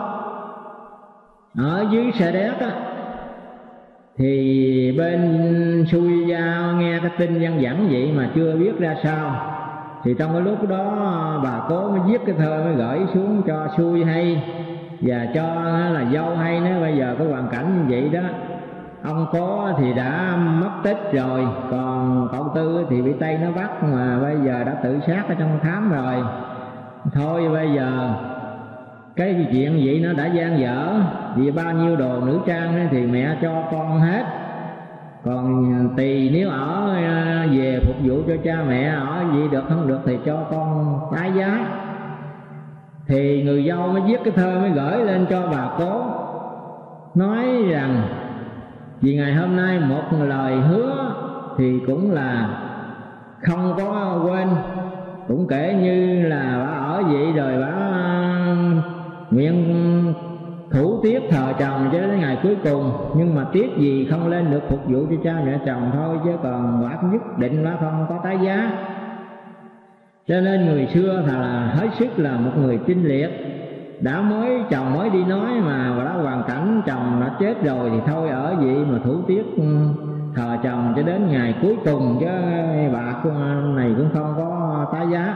ở dưới xe đét á, thì bên Xuôi Gia nghe cái tin văng vẳng vậy mà chưa biết ra sao. Thì trong cái lúc đó bà Cố mới viết cái thơ mới gửi xuống cho Xuôi hay, và cho là dâu hay. Nếu bây giờ có hoàn cảnh như vậy đó, ông Cố thì đã mất tích rồi, còn cậu Tư thì bị Tây nó bắt mà bây giờ đã tự sát ở trong thám rồi. Thôi bây giờ cái chuyện vậy nó đã gian dở, vì bao nhiêu đồ nữ trang thì mẹ cho con hết, còn tùy nếu ở về phục vụ cho cha mẹ, ở gì được không được thì cho con tái giá. Thì người dâu mới viết cái thơ mới gửi lên cho bà Cố, nói rằng vì ngày hôm nay một lời hứa thì cũng là không có quên, cũng kể như là bà ở vậy rồi bà nguyện thủ tiết thờ chồng cho đến ngày cuối cùng, nhưng mà tiếc gì không lên được phục vụ cho cha mẹ chồng thôi, chứ còn quả nhất định là không có tái giá. Cho nên người xưa thật là hết sức là một người chinh liệt, đã mới chồng mới đi nói mà đã hoàn cảnh chồng đã chết rồi thì thôi ở vậy mà thủ tiết thờ chồng cho đến ngày cuối cùng, chứ bà này cũng không có tái giá.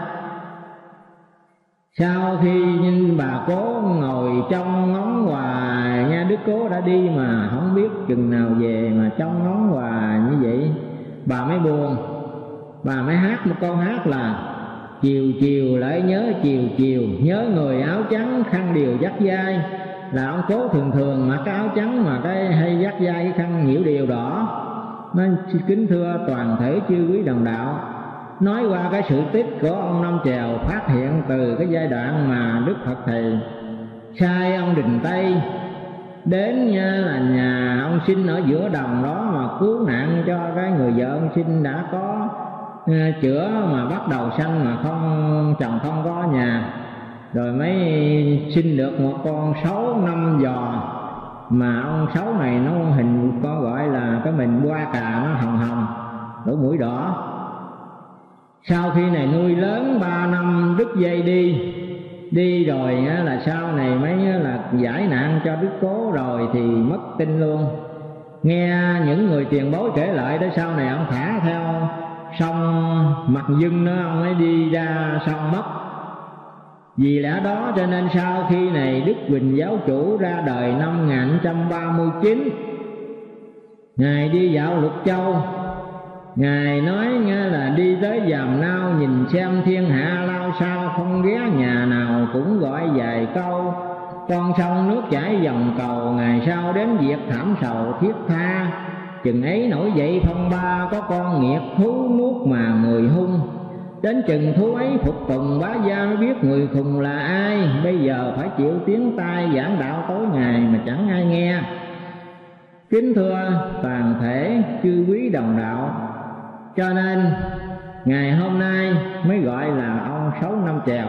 Sau khi bà Cố ngồi trong ngóng hoài, nghe Đức Cố đã đi mà không biết chừng nào về, mà trong ngóng hoài như vậy, bà mới buồn. Bà mới hát một câu hát là chiều chiều lại nhớ chiều chiều, nhớ người áo trắng khăn điều dắt vai. Là ông Cố thường thường mặc cái áo trắng mà cái hay dắt vai cái khăn nhiễu điều đỏ. Nên kính thưa toàn thể chư quý đồng đạo, nói qua cái sự tích của ông Năm Chèo phát hiện từ cái giai đoạn mà Đức Phật Thầy sai ông Đình Tây đến nha, là nhà ông Sinh ở giữa đồng đó mà cứu nạn cho cái người vợ ông Sinh đã có chữa mà bắt đầu sanh mà không chồng không có nhà, rồi mới sinh được một con sấu 5 giò, mà ông sấu này nó hình có gọi là cái mình hoa cà, nó hồng hồng đổ mũi đỏ. Sau khi này nuôi lớn 3 năm đứt dây đi rồi là sau này mới là giải nạn cho Đức Cố rồi thì mất tin luôn. Nghe những người tiền bối kể lại đó, sau này ông thả theo sông Mặt Dưng đó, ông ấy đi ra sông mất. Vì lẽ đó cho nên sau khi này Đức Huỳnh Giáo Chủ ra đời năm 1939, Ngài đi dạo Lục Châu, Ngài nói nghe là đi tới Giàm Nao nhìn xem thiên hạ lao sao, không ghé nhà nào cũng gọi vài câu. Con sông nước chảy dòng cầu, ngày sau đến việc thảm sầu thiết tha. Chừng ấy nổi dậy phong ba, có con nghiệt thú nuốt mà người hung. Đến chừng thú ấy phục tùng bá gia mới biết người khùng là ai. Bây giờ phải chịu tiếng tai giảng đạo tối ngày mà chẳng ai nghe. Kính thưa toàn thể chư quý đồng đạo, cho nên ngày hôm nay mới gọi là ông Sấu Năm Chèo.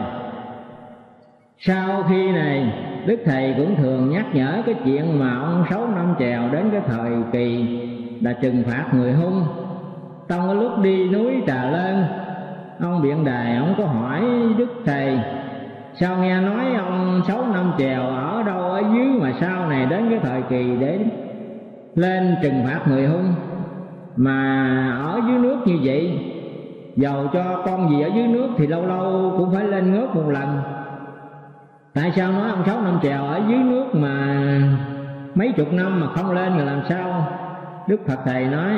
Sau khi này Đức Thầy cũng thường nhắc nhở cái chuyện mà ông Sấu Năm Chèo đến cái thời kỳ là trừng phạt người hung. Trong cái lúc đi núi Trà Lên, ông Biện Đài ông có hỏi Đức Thầy: sao nghe nói ông Sáu Năm Chèo ở đâu ở dưới mà sau này đến cái thời kỳ để lên trừng phạt người hung mà ở dưới nước như vậy? Dầu cho con gì ở dưới nước thì lâu lâu cũng phải lên ngớt một lần. Tại sao nói ông Sáu Năm Chèo ở dưới nước mà mấy chục năm mà không lên rồi làm sao? Đức Phật Thầy nói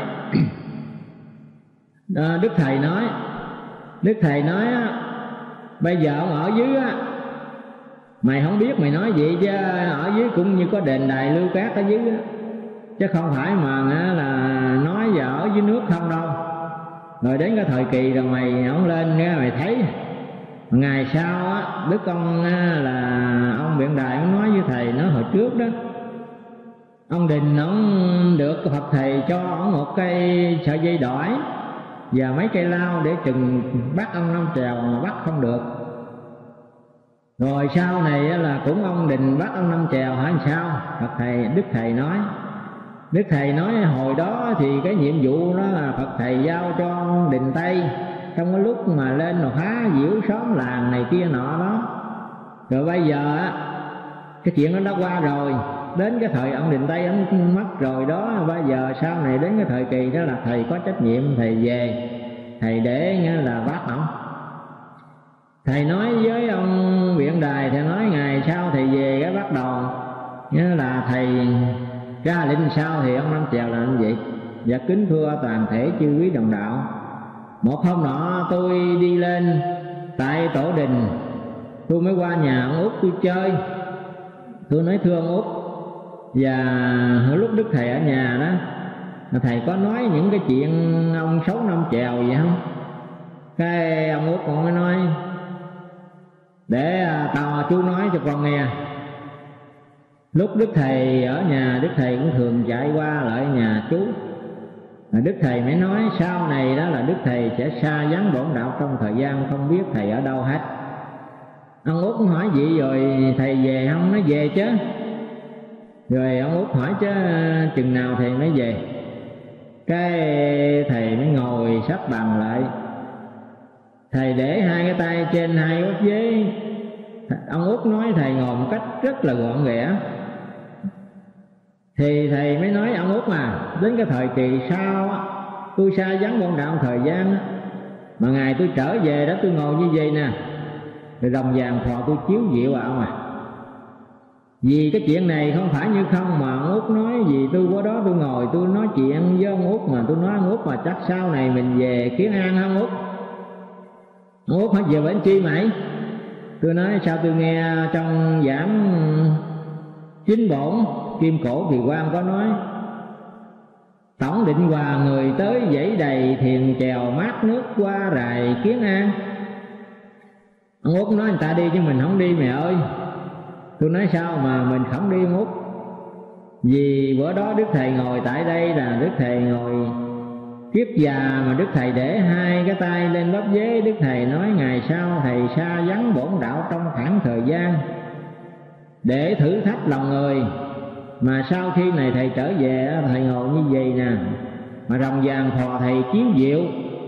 Đức Thầy nói bây giờ ông ở dưới á, mày không biết mày nói vậy chứ ở dưới cũng như có đền đài lưu cát ở dưới á, chứ không phải mà là nói giờ ở dưới nước không đâu. Rồi đến cái thời kỳ rồi mày ông lên mày thấy ngày sau á, Đức ông là ông Biện Đài ông nói với Thầy, nói hồi trước đó ông Đình ông được Phật Thầy cho ông một cây sợi dây đỏi và mấy cây lao để chừng bắt ông Năm Chèo mà bắt không được. Rồi sau này là cũng ông Đình bắt ông Năm Chèo hả sao? Đức Thầy nói hồi đó thì cái nhiệm vụ đó là Phật Thầy giao cho ông Đình Tây trong cái lúc mà lên mà phá diễu xóm làng này kia nọ đó. Rồi bây giờ cái chuyện đó đã qua rồi, đến cái thời ông Đình Tây ông mất rồi đó, bây giờ sau này đến cái thời kỳ đó là Thầy có trách nhiệm Thầy về Thầy để nghe là bắt ổng. Thầy nói với ông Biện Đài, Thầy nói ngày sau Thầy về cái bắt đầu nghĩa là Thầy ra lệnh sao thì ông Năm Chèo làm vậy. Và kính thưa toàn thể chư quý đồng đạo, một hôm nọ tôi đi lên tại tổ đình, tôi mới qua nhà ông Út tôi chơi. Tôi nói thưa ông Út, và hồi lúc Đức Thầy ở nhà đó, Thầy có nói những cái chuyện ông Sáu Năm Chèo vậy không? Cái ông Út còn mới nói để chú nói cho con nghe. Lúc Đức Thầy ở nhà, Đức Thầy cũng thường chạy qua lại nhà chú. Đức Thầy mới nói sau này đó là Đức Thầy sẽ xa vắng bổn đạo trong thời gian không biết Thầy ở đâu hết. Ông Út cũng hỏi vậy rồi Thầy về không? Nói về chứ. Rồi ông Út hỏi chứ chừng nào Thầy mới về? Cái Thầy mới ngồi sắp bằng lại, Thầy để hai cái tay trên hai góc ghế. Ông Út nói Thầy ngồi một cách rất là gọn ghẽ. Thì Thầy mới nói ông Út đến cái thời kỳ sau á, tôi xa vắng bổn đạo thời gian á, mà ngày tôi trở về đó tôi ngồi như vậy nè, rồi đồng vàng phò tôi chiếu diệu ông Vì cái chuyện này không phải như không mà ông Út nói gì tôi qua đó tôi ngồi tôi nói chuyện với ông Út, mà tôi nói ông Út mà chắc sau này mình về Kiến An hả ông Út? Ông Út hỏi về bên chi mày? Tôi nói sao tôi nghe trong giảng chính bổn Kim Cổ Kỳ Quan có nói Tổng Định Hòa người tới dãy đầy thuyền chèo mát nước qua rài Kiến An. Ông Út nói người ta đi chứ mình không đi mày ơi. Tôi nói sao mà mình không đi ông Út? Vì bữa đó Đức Thầy ngồi tại đây là Đức Thầy ngồi kiết già mà Đức Thầy để hai cái tay lên bắp ghế. Đức Thầy nói ngày sau Thầy xa vắng bổn đạo trong khoảng thời gian để thử thách lòng người, mà sau khi này Thầy trở về Thầy ngồi như vậy nè, mà rồng vàng phò Thầy chiếu diệu.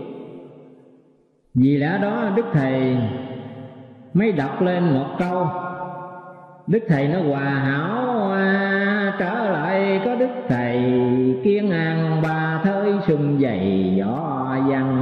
Vì lẽ đó Đức Thầy mới đọc lên một câu. Đức Thầy nó hòa hảo trở lại có Đức Thầy Kiến An ba thới xuân dày gió văn.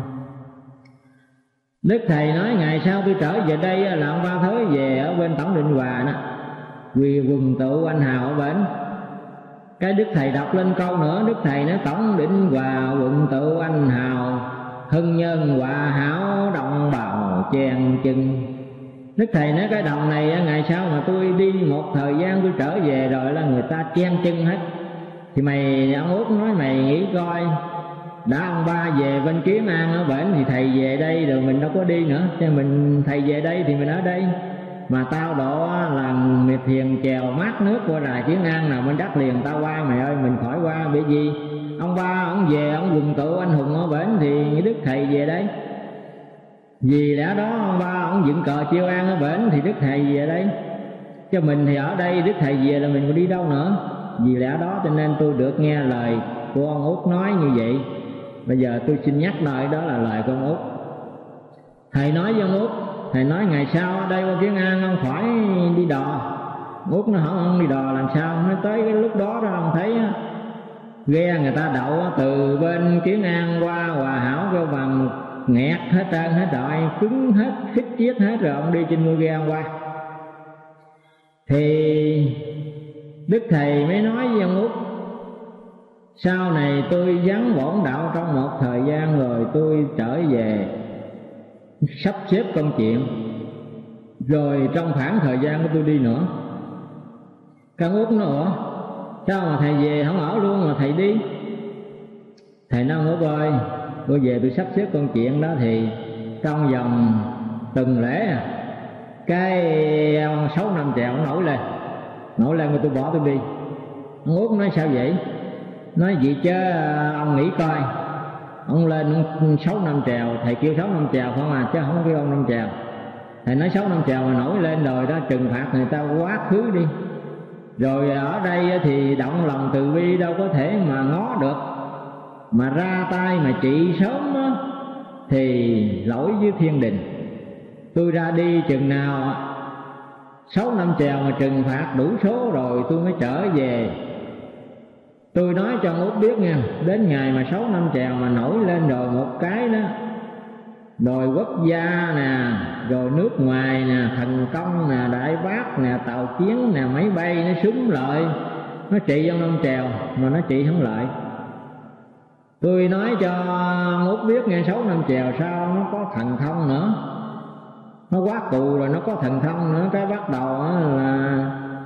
Đức Thầy nói ngày sau tôi trở về đây là ông ba thới về ở bên Tổng Định Hòa đó, vì quần tụ anh hào ở bển. Cái Đức Thầy đọc lên câu nữa, Đức Thầy nói Tổng Định Hòa quần tụ anh hào, hân nhân hòa hảo đồng bào chen chân. Đức Thầy nói cái đồng này ngày sau mà tôi đi một thời gian tôi trở về rồi là người ta chen chân hết. Thì mày, ông Út nói mày nghĩ coi, đã ông ba về bên Kiến An ở bển thì Thầy về đây rồi mình đâu có đi nữa, cho mình Thầy về đây thì mình ở đây. Mà tao độ là miệt thuyền chèo mát nước qua đài Kiến An nào bên đất liền tao qua mày ơi, mình khỏi qua. Bởi vì ông ba ông về ông quần tụ anh hùng ở bển thì Đức Thầy về đây. Vì lẽ đó ông ba ông dựng cờ chiêu an ở bển thì Đức Thầy về đây. Cho mình thì ở đây Đức Thầy về là mình còn đi đâu nữa. Vì lẽ đó cho nên tôi được nghe lời của ông Út nói như vậy. Bây giờ tôi xin nhắc lại, đó là lời của ông Út. Thầy nói với ông Út, thầy nói ngày sau ở đây qua Kiến An ông phải đi đò. Út nó hỏi ông đi đò làm sao? Nó tới cái lúc đó đó ông thấy ghe người ta đậu từ bên Kiến An qua Hòa Hảo kêu bằng nghẹt hết trơn hết rồi, cứng hết, khích chiết hết rồi, ông đi trên mũi ghe ông qua. Thì Đức Thầy mới nói với ông Út, sau này tôi vắng bổn đạo trong một thời gian rồi tôi trở về sắp xếp công chuyện, rồi trong khoảng thời gian của tôi đi nữa. Các Út nói ủa sao mà thầy về không ở luôn mà thầy đi? Thầy nói Út ơi, tôi về tôi sắp xếp công chuyện đó thì trong vòng tuần lễ cái 6-5 trèo nổi lên rồi tôi bỏ tôi đi. Ông Út nói sao vậy? Nói vậy chứ ông nghĩ coi, ông lên 6-5 trèo, thầy kêu 6-5 trèo không à, chứ không kêu ông 5 trèo. Thầy nói 6-5 trèo mà nổi lên rồi đó, trừng phạt người ta quá khứ đi. Rồi ở đây thì động lòng từ bi đâu có thể mà ngó được, mà ra tay mà trị sớm á, thì lỗi với thiên đình. Tôi ra đi chừng nào 6-5 trèo mà trừng phạt đủ số rồi tôi mới trở về. Tôi nói cho ông Út biết nha, đến ngày mà 6-5 trèo mà nổi lên rồi một cái đó, rồi quốc gia nè, rồi nước ngoài nè, thần công nè, đại bác nè, tàu chiến nè, máy bay nó súng lợi, nó trị ông 5 trèo mà nó trị không lại. Tôi nói cho ông Út biết nghe, 6-5 trèo sau nó có thần thông nữa, nó quá cù rồi nó có thần thông nữa. Cái bắt đầu là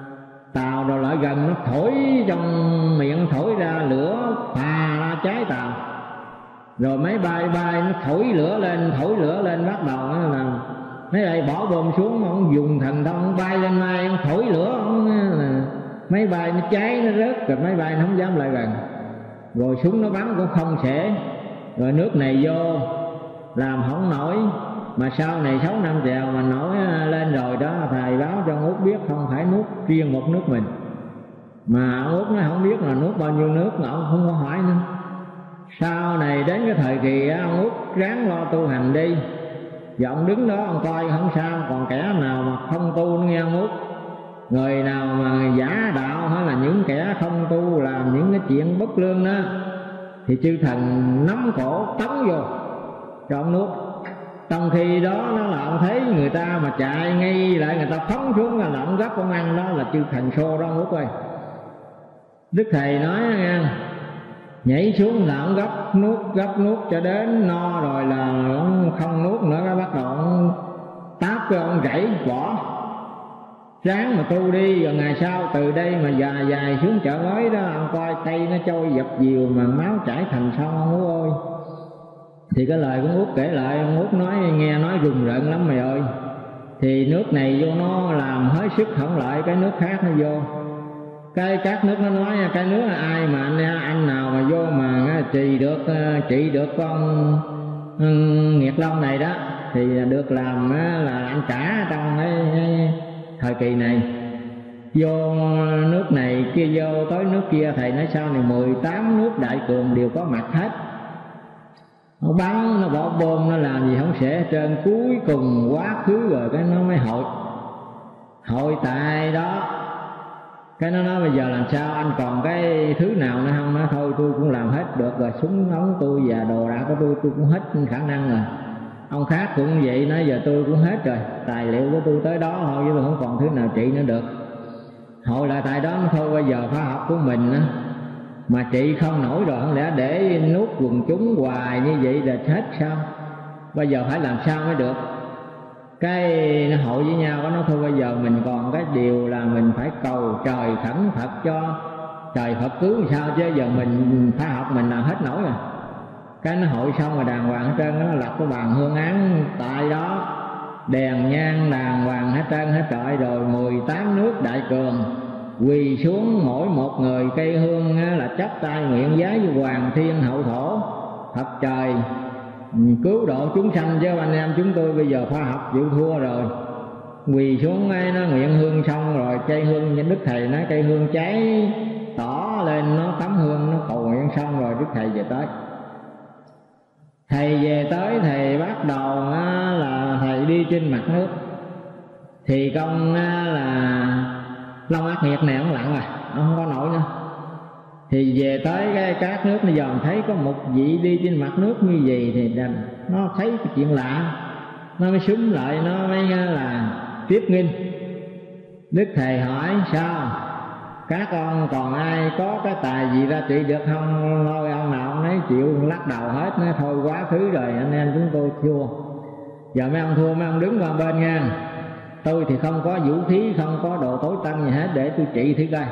tàu rồi lại gần nó thổi trong miệng, thổi ra lửa phà ra cháy tàu, rồi máy bay nó thổi lửa lên bắt đầu là mấy đây bỏ bom xuống, ông dùng thần thông bay lên mai, ông thổi lửa, ông máy bay nó cháy nó rớt, rồi máy bay nó không dám lại gần, rồi súng nó bắn cũng không xể, rồi nước này vô làm không nổi. Mà sau này 6-5 trèo mà nổi lên rồi đó, thầy báo cho ông Út biết không phải nuốt riêng một nước mình, mà ông Út nó không biết là nuốt bao nhiêu nước, mà ông không có hỏi nữa. Sau này đến cái thời kỳ ông Út ráng lo tu hành đi, và ông đứng đó ông coi không sao, còn kẻ nào mà không tu nó nghe ông Út, người nào mà giả đạo hay là những kẻ không tu làm những cái chuyện bất lương đó, thì chư thần nắm cổ tống vô cho ông nuốt. Trong khi đó nó là ông thấy người ta mà chạy ngay lại, người ta phóng xuống là ông gấp ông ăn, đó là chư thần xô đó ông Út ơi. Đức Thầy nói nghe, nhảy xuống là ông gấp nuốt cho đến no rồi là ông không nuốt nữa, cái bắt đầu ông táp cái ông gãy bỏ. Ráng mà tu đi, rồi ngày sau từ đây mà dài xuống chợ mới đó, ông coi cây nó trôi dập dìu mà máu chảy thành sông ông Út ơi. Thì cái lời của Út kể lại, ông Út nói nghe nói rùng rợn lắm mày ơi. Thì nước này vô nó làm hết sức không lại cái nước khác nó vô. Cái các nước nó nói cái nước là ai mà anh nào mà vô mà trị được con Nghiệt Long này đó thì được làm là anh cả trong cái thời kỳ này. Vô nước này kia vô tới nước kia, thầy nói sau này 18 nước đại cường đều có mặt hết. Nó bắn, nó bỏ bom, nó làm gì không sẽ trơn. Cuối cùng quá khứ rồi cái nó mới hội tại đó. Cái nó nói bây giờ làm sao, anh còn cái thứ nào nữa không? Nói thôi tôi cũng làm hết được rồi, súng ống tôi và đồ đạc của tôi cũng hết khả năng rồi. Ông khác cũng vậy, nói giờ tôi cũng hết rồi, tài liệu của tôi tới đó thôi, chứ tôi không còn thứ nào trị nữa được. Hội lại tại đó nó thôi, bây giờ khoa học của mình á mà trị không nổi rồi, không lẽ để nuốt quần chúng hoài như vậy là hết sao? Bây giờ phải làm sao mới được? Cái nó hội với nhau có nói thôi bây giờ mình còn cái điều là mình phải cầu trời khẩn Phật cho trời Phật cứu sao, chứ giờ mình phải học mình làm hết nổi rồi. Cái nó hội xong rồi đàng hoàng hết trơn, nó lập cái bàn hương án tại đó, đèn nhang đàng hoàng hết trơn hết trọi, rồi 18 nước đại cường quỳ xuống mỗi một người cây hương là chắp tay nguyện vái với Hoàng Thiên Hậu Thổ Phật trời cứu độ chúng sanh, chứ anh em chúng tôi bây giờ khoa học chịu thua rồi. Quỳ xuống ấy, nó nguyện hương xong rồi cây hương như Đức Thầy nói cây hương cháy tỏ lên, nó tắm hương nó cầu nguyện xong rồi Đức Thầy về tới. Thầy về tới thầy bắt đầu là thầy đi trên mặt nước, thì công là Long Ác Nghiệt này ông lặng rồi, ông không có nổi nữa. Thì về tới cái cát nước nó dòm thấy có một vị đi trên mặt nước như vậy, thì nó thấy cái chuyện lạ, nó mới súng lại, nó mới là tiếp nghinh. Đức Thầy hỏi sao các ông còn ai có cái tài gì ra trị được không? Thôi ông nào ông ấy chịu lắc đầu hết, nói thôi quá khứ rồi anh em chúng tôi thua, giờ mấy ông thua mấy ông đứng qua bên nha, tôi thì không có vũ khí, không có đồ tối tân gì hết, để tôi trị thử coi.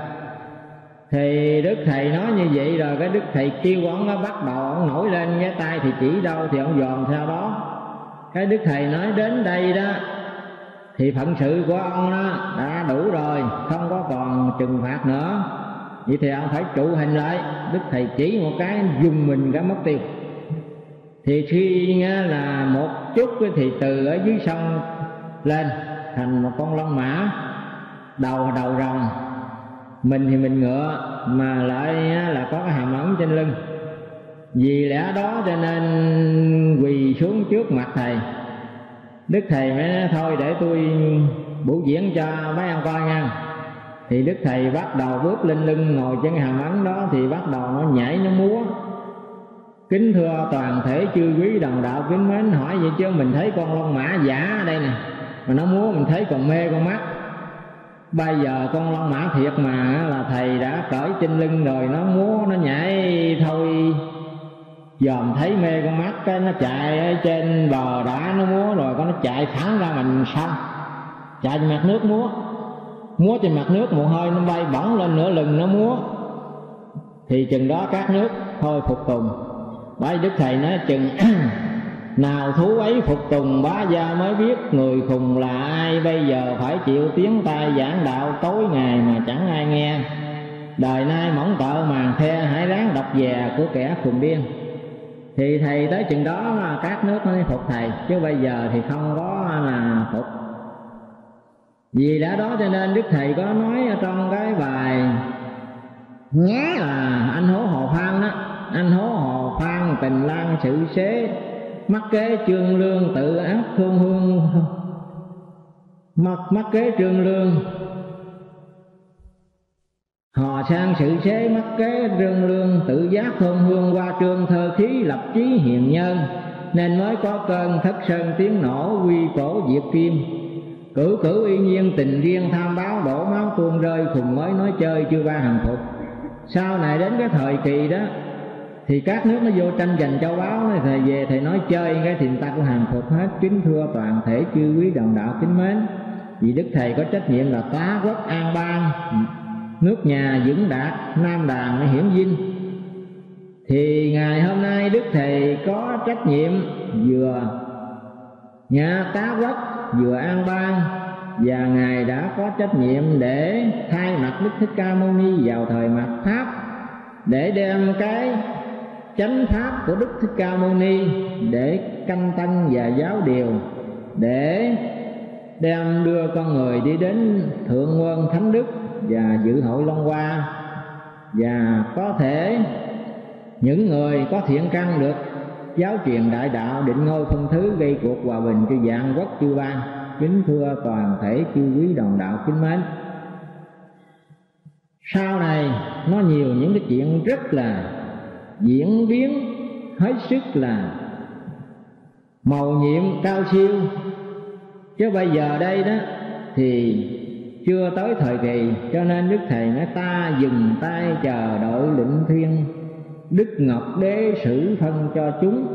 Thì Đức Thầy nói như vậy rồi, cái Đức Thầy kêu ông nó bắt đầu ông nổi lên, cái tay thì chỉ đâu thì ông dòm theo đó. Cái Đức Thầy nói đến đây đó thì phận sự của ông đó đã đủ rồi, không có còn trừng phạt nữa, vậy thì ông phải trụ hình lại. Đức Thầy chỉ một cái dùng mình cả mất tiêu. Thì khi là một chút thì từ ở dưới sông lên thành một con long mã, đầu rồng, mình thì mình ngựa, mà lại là có cái hàm ấn trên lưng. Vì lẽ đó cho nên quỳ xuống trước mặt thầy. Đức Thầy mới nói thôi để tôi biểu diễn cho mấy ông coi nha. Thì Đức Thầy bắt đầu bước lên lưng ngồi trên hàm ấn đó, thì bắt đầu nó nhảy nó múa. Kính thưa toàn thể chư quý đồng đạo kính mến, hỏi vậy chứ mình thấy con long mã giả ở đây nè, mà nó múa mình thấy còn mê con mắt. Bây giờ con long mã thiệt mà là thầy đã cởi trên lưng rồi, nó múa nó nhảy thôi dòm thấy mê con mắt, cái nó chạy ở trên bờ đá nó múa rồi có nó chạy thẳng ra mình sông, chạy trên mặt nước múa trên mặt nước, mồ hôi nó bay bỏng lên nửa lưng nó múa. Thì chừng đó các nước thôi phục tùng. Bởi Đức Thầy nói chừng nào thú ấy phục tùng bá gia mới biết người khùng là ai, bây giờ phải chịu tiếng tai giảng đạo tối ngày mà chẳng ai nghe. Đời nay mỏng tợ màn the, hãy ráng đọc về của kẻ khùng điên. Thì thầy tới chừng đó là các nước mới phục thầy, chứ bây giờ thì không có là phục. Vì đã đó cho nên Đức Thầy có nói ở trong cái bài nhé là anh hố Hồ Phan đó: anh hố Hồ Phan tình lang sự xế, mắc kế trương lương tự ác thương hương. Mắc kế trương lương hò sang sự xế, mắc kế trương lương tự giác thôn hương, qua trương thơ khí lập chí hiền nhân, nên mới có cơn thất sơn tiếng nổ, quy cổ diệt kim. Cử y nhiên tình riêng tham báo, đổ máu tuôn rơi, khùng mới nói chơi chưa ba hàng phục. Sau này đến cái thời kỳ đó thì các nước nó vô tranh giành châu báu, thầy về thầy nói chơi cái thì người ta cũng hàng phục hết. Kính thưa toàn thể chư quý đồng đạo kính mến, vì Đức Thầy có trách nhiệm là tá quốc an bang, nước nhà vững đạt, nam đàn mới hiển vinh. Thì ngày hôm nay Đức Thầy có trách nhiệm vừa nhà tá quốc vừa an bang, và Ngài đã có trách nhiệm để thay mặt Đức Thích Ca Mâu Ni vào thời mạt Pháp, để đem cái chánh pháp của Đức Thích Ca Mâu Ni để canh tăng và giáo điều, để đem đưa con người đi đến thượng nguồn thánh đức và dự hội Long Hoa. Và có thể những người có thiện căn được giáo truyền đại đạo, định ngôi phân thứ, gây cuộc hòa bình cho vạn quốc chư bang. Kính thưa toàn thể chư quý đồng đạo kính mến, sau này nó nhiều những cái chuyện rất là diễn biến hết sức là mầu nhiệm cao siêu, chứ bây giờ đây đó thì chưa tới thời kỳ. Cho nên Đức Thầy nói ta dừng tay chờ đợi lệnh thiên, Đức Ngọc Đế xử phân cho chúng.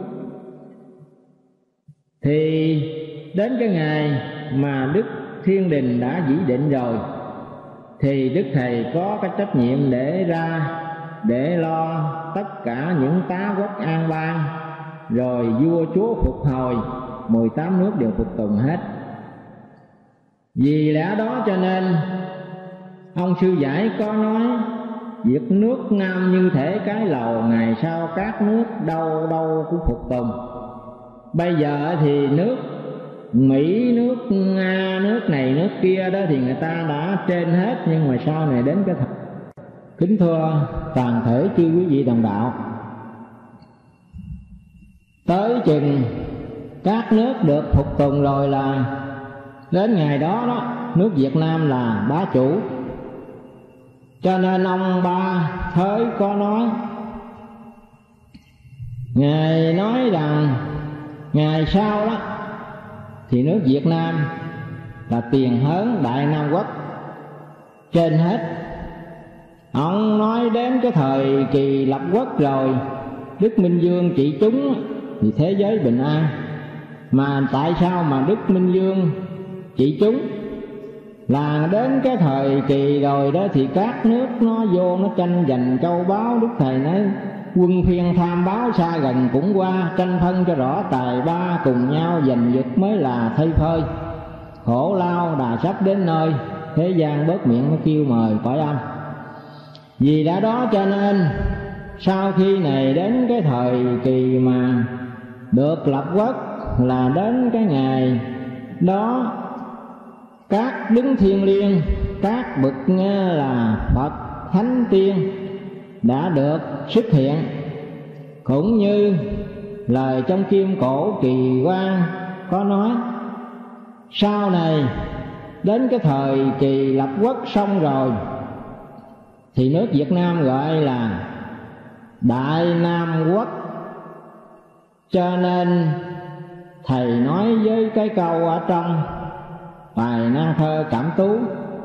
Thì đến cái ngày mà Đức Thiên Đình đã chỉ định rồi, thì Đức Thầy có cái trách nhiệm để ra để lo tất cả những tá quốc an bang, rồi vua chúa phục hồi, 18 nước đều phục tùng hết. Vì lẽ đó cho nên ông Sư Giải có nói: việc nước Nam như thể cái lầu, ngày sau các nước đâu đâu cũng phục tùng. Bây giờ thì nước Mỹ, nước Nga, nước này nước kia đó thì người ta đã trên hết, nhưng mà sau này đến cái thật. Kính thưa toàn thể chư quý vị đồng đạo, tới chừng các nước được phục tùng rồi là đến ngày đó đó nước Việt Nam là bá chủ. Cho nên ông Ba Thới có nói, Ngài nói rằng ngày sau đó thì nước Việt Nam là tiền hớn Đại Nam Quốc trên hết. Ông nói đến cái thời kỳ lập quốc rồi, Đức Minh Vương trị chúng thì thế giới bình an. Mà tại sao mà Đức Minh Vương trị chúng? Là đến cái thời kỳ rồi đó thì các nước nó vô nó tranh giành châu báu. Đức Thầy nói quân phiên tham báo xa gần cũng qua, tranh phân cho rõ tài ba, cùng nhau giành giật mới là thây phơi. Khổ lao đà sắp đến nơi, thế gian bớt miệng nó kêu mời cõi âm. Vì đã đó cho nên sau khi này đến cái thời kỳ mà được lập quốc là đến cái ngày đó, các đứng thiêng liêng, các bậc là Phật Thánh Tiên đã được xuất hiện. Cũng như lời trong Kim Cổ Kỳ Quan có nói, sau này đến cái thời kỳ lập quốc xong rồi thì nước Việt Nam gọi là Đại Nam Quốc. Cho nên Thầy nói với cái câu ở trong bài Nan Thơ Cảm Tú: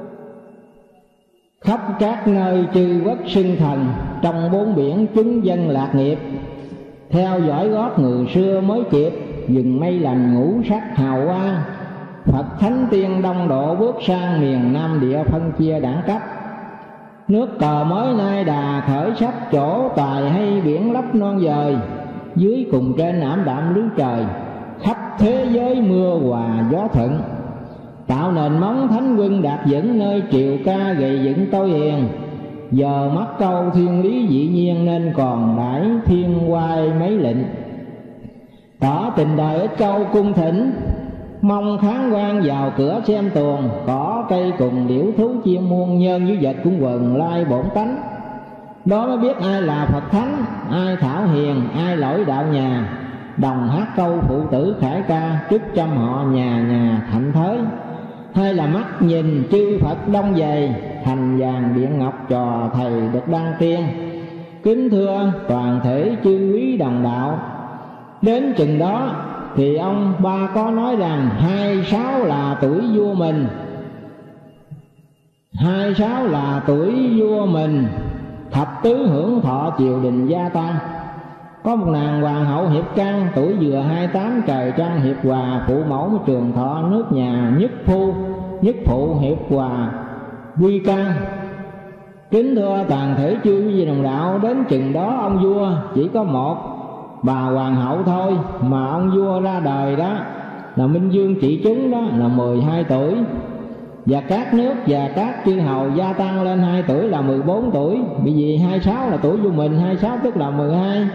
khắp các nơi chư quốc xưng thần, trong bốn biển chúng dân lạc nghiệp. Theo dõi gót người xưa mới kịp, rừng mây lành ngũ sắc hào quang. Phật Thánh Tiên đông độ bước sang miền Nam địa, phân chia đẳng cấp. Nước cờ mới nay đà khởi sắp, chỗ tài hay biển lấp non dời. Dưới cùng trên ảm đạm lưới trời, khắp thế giới mưa hòa gió thuận. Tạo nền móng thánh quân đạt vững, nơi triều ca gầy dựng tôi hiền. Giờ mắt câu thiên lý dĩ nhiên, nên còn đãi thiên oai mấy lệnh. Tỏ tình đời ít câu cung thỉnh, mong kháng quan vào cửa xem tuồng. Cỏ cây cùng điểu thú chim muôn, nhân với vật cũng quần lai bổn tánh. Đó mới biết ai là Phật Thánh, ai thảo hiền, ai lỗi đạo nhà. Đồng hát câu phụ tử khải ca, trước trăm họ nhà nhà thạnh thới. Hay là mắt nhìn chư Phật đông dày, thành vàng điện ngọc trò thầy được đăng tiên. Kính thưa toàn thể chư quý đồng đạo, đến chừng đó thì ông Ba có nói rằng 26 là tuổi vua mình. 26 là tuổi vua mình, thập tứ hưởng thọ triều đình gia tăng. Có một nàng hoàng hậu Hiệp Can, tuổi vừa 28, trời trăng hiệp hòa, phụ mẫu mới trường thọ nước nhà nhất phụ hiệp hòa quy can. Kính thưa toàn thể chư quý vị đồng đạo, đến chừng đó ông vua chỉ có một bà hoàng hậu thôi, mà ông vua ra đời đó là Minh Vương trị chúng đó là 12 tuổi. Và các nước và các chư hầu gia tăng lên 2 tuổi là 14 tuổi. Bởi vì 26 là tuổi vua mình, 26 tức là 12.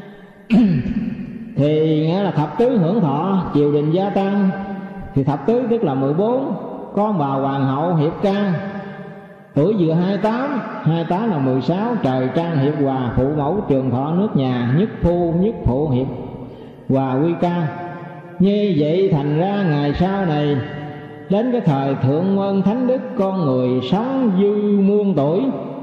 Thì nghĩa là thập tứ hưởng thọ triều đình gia tăng, thì thập tứ tức là 14. Có bà hoàng hậu Hiệp Can tuổi vừa 28 là 16, trời trăng hiệp hòa, phụ mẫu trường thọ nước nhà, nhất phụ hiệp hòa quy can. Như vậy thành ra ngày sau này đến cái thời thượng nguyên thánh đức, con người sống dư muôn tuổi.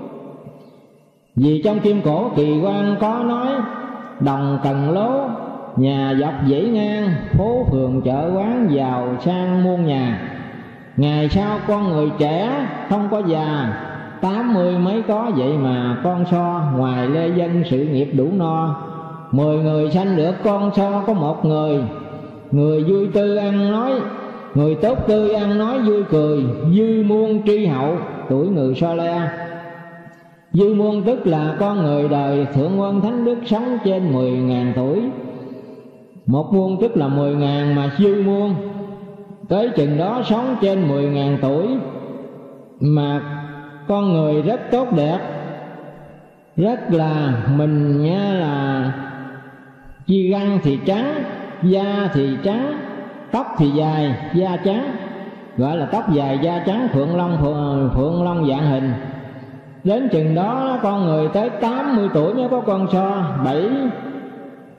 Vì trong Kim Cổ Kỳ Quan có nói, đồng cần lố, nhà dọc dãy ngang, phố phường chợ quán giàu sang muôn nhà. Ngày sau con người trẻ không có già, 80 mấy có, vậy mà con so ngoài lê dân sự nghiệp đủ no. 10 người sanh được con so có một người. Người vui tư ăn nói, người tốt tươi ăn nói vui cười, dư muôn tri hậu, tuổi người so le. Dư muôn tức là con người đời thượng nguyên thánh đức sống trên 10.000 tuổi. Một muôn tức là 10.000 mà dư muôn. Tới chừng đó sống trên 10.000 tuổi mà con người rất tốt đẹp, rất là mình nha, là chi răng thì trắng, da thì trắng, tóc thì dài, da trắng, gọi là tóc dài da trắng, phượng long dạng hình. Đến chừng đó con người tới 80 tuổi mới có con so,